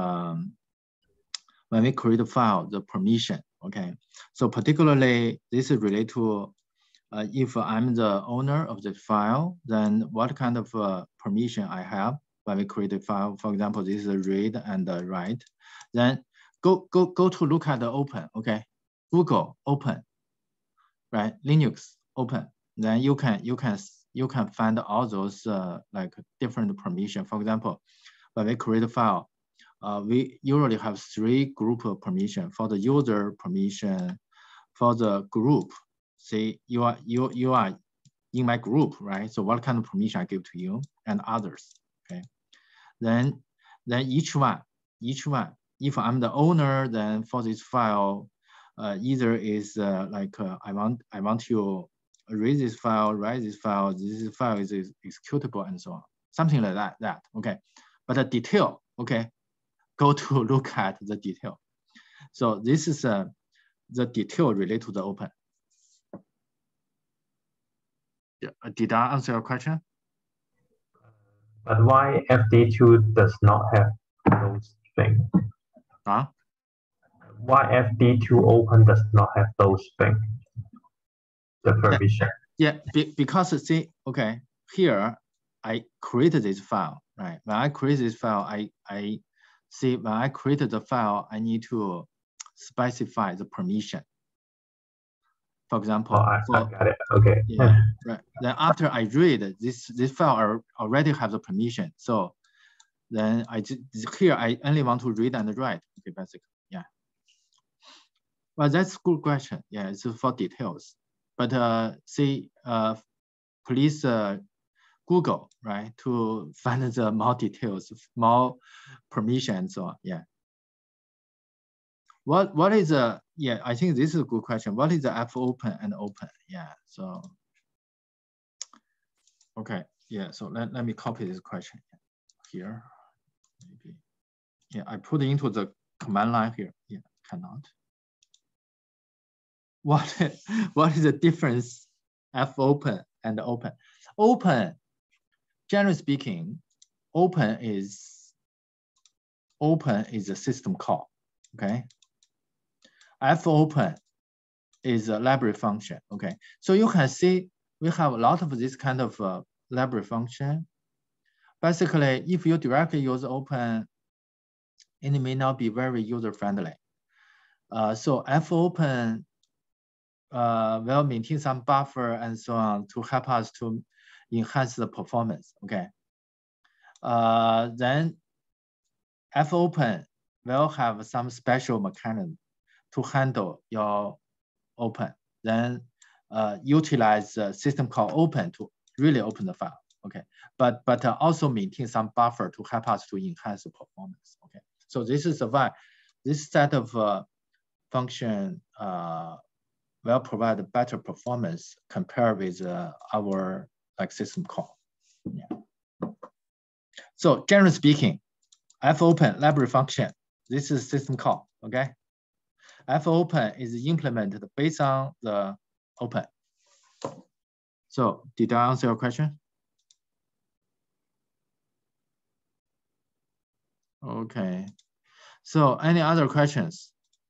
when we create a file, the permission. Okay, so particularly this is related to if I'm the owner of the file, then what kind of permission I have when we create a file. For example, this is a read and a write. Then go to look at the open. Okay, Google open, right? Linux open. Then you can find all those like different permission. For example, when we create a file, we usually have 3 group of permission for the user permission, for the group. Say you are in my group, right? So what kind of permission I give to you and others, okay? Then each one, if I'm the owner, then for this file, either is I want to read this file, write this file is executable and so on, something like that, okay? But the detail, okay, go to look at the detail. So this is the detail related to the open. Yeah. Did I answer your question? But why FD2 does not have those things? Huh? Why FD2 open does not have those things? The permission. Yeah, because see, okay, here I created this file, right? When I create this file, I see when I created the file, I need to specify the permission. For example, I got it. Okay. Yeah, right. Then after I read this file already have the permission. So then here I only want to read and write. Okay, basically, yeah. Well, that's a good question. Yeah, it's for details. But see, please Google, right, to find the more details, more permission and so on. Yeah. What is yeah, I think this is a good question. What is the F open and open? Yeah, so okay, yeah, so let me copy this question here. Maybe. Yeah, I put it into the command line here. Yeah, cannot. What is the difference F open and open? Open, generally speaking, open is a system call, okay? F open is a library function, okay? So you can see we have a lot of this kind of library function. Basically, if you directly use open, it may not be very user-friendly. So fopen will maintain some buffer and so on to help us to enhance the performance, okay? Then fopen will have some special mechanism to handle your open. Then utilize the system call open to really open the file, okay? But also maintain some buffer to help us to enhance the performance, okay? So this is why this set of function will provide a better performance compared with our system call. Yeah. So generally speaking, fopen library function, this is system call, okay? fopen is implemented based on the open. So did I answer your question? Okay. So any other questions?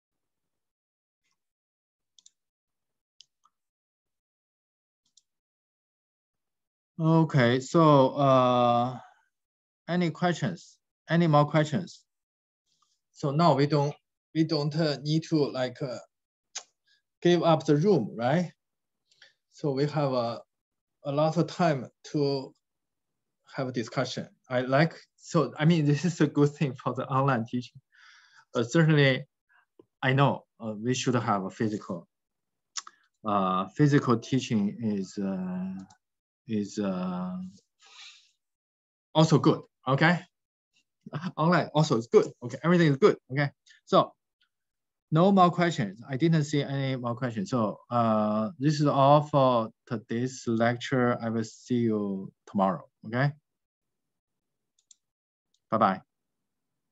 Okay, so any questions? Any more questions? So now we don't need to give up the room, right? So we have a lot of time to have a discussion. I mean, this is a good thing for the online teaching. But certainly, I know we should have a physical. Physical teaching is also good, okay? Online also is good, okay? Everything is good, okay? So no more questions. I didn't see any more questions. So this is all for today's lecture. I will see you tomorrow, okay? Bye-bye.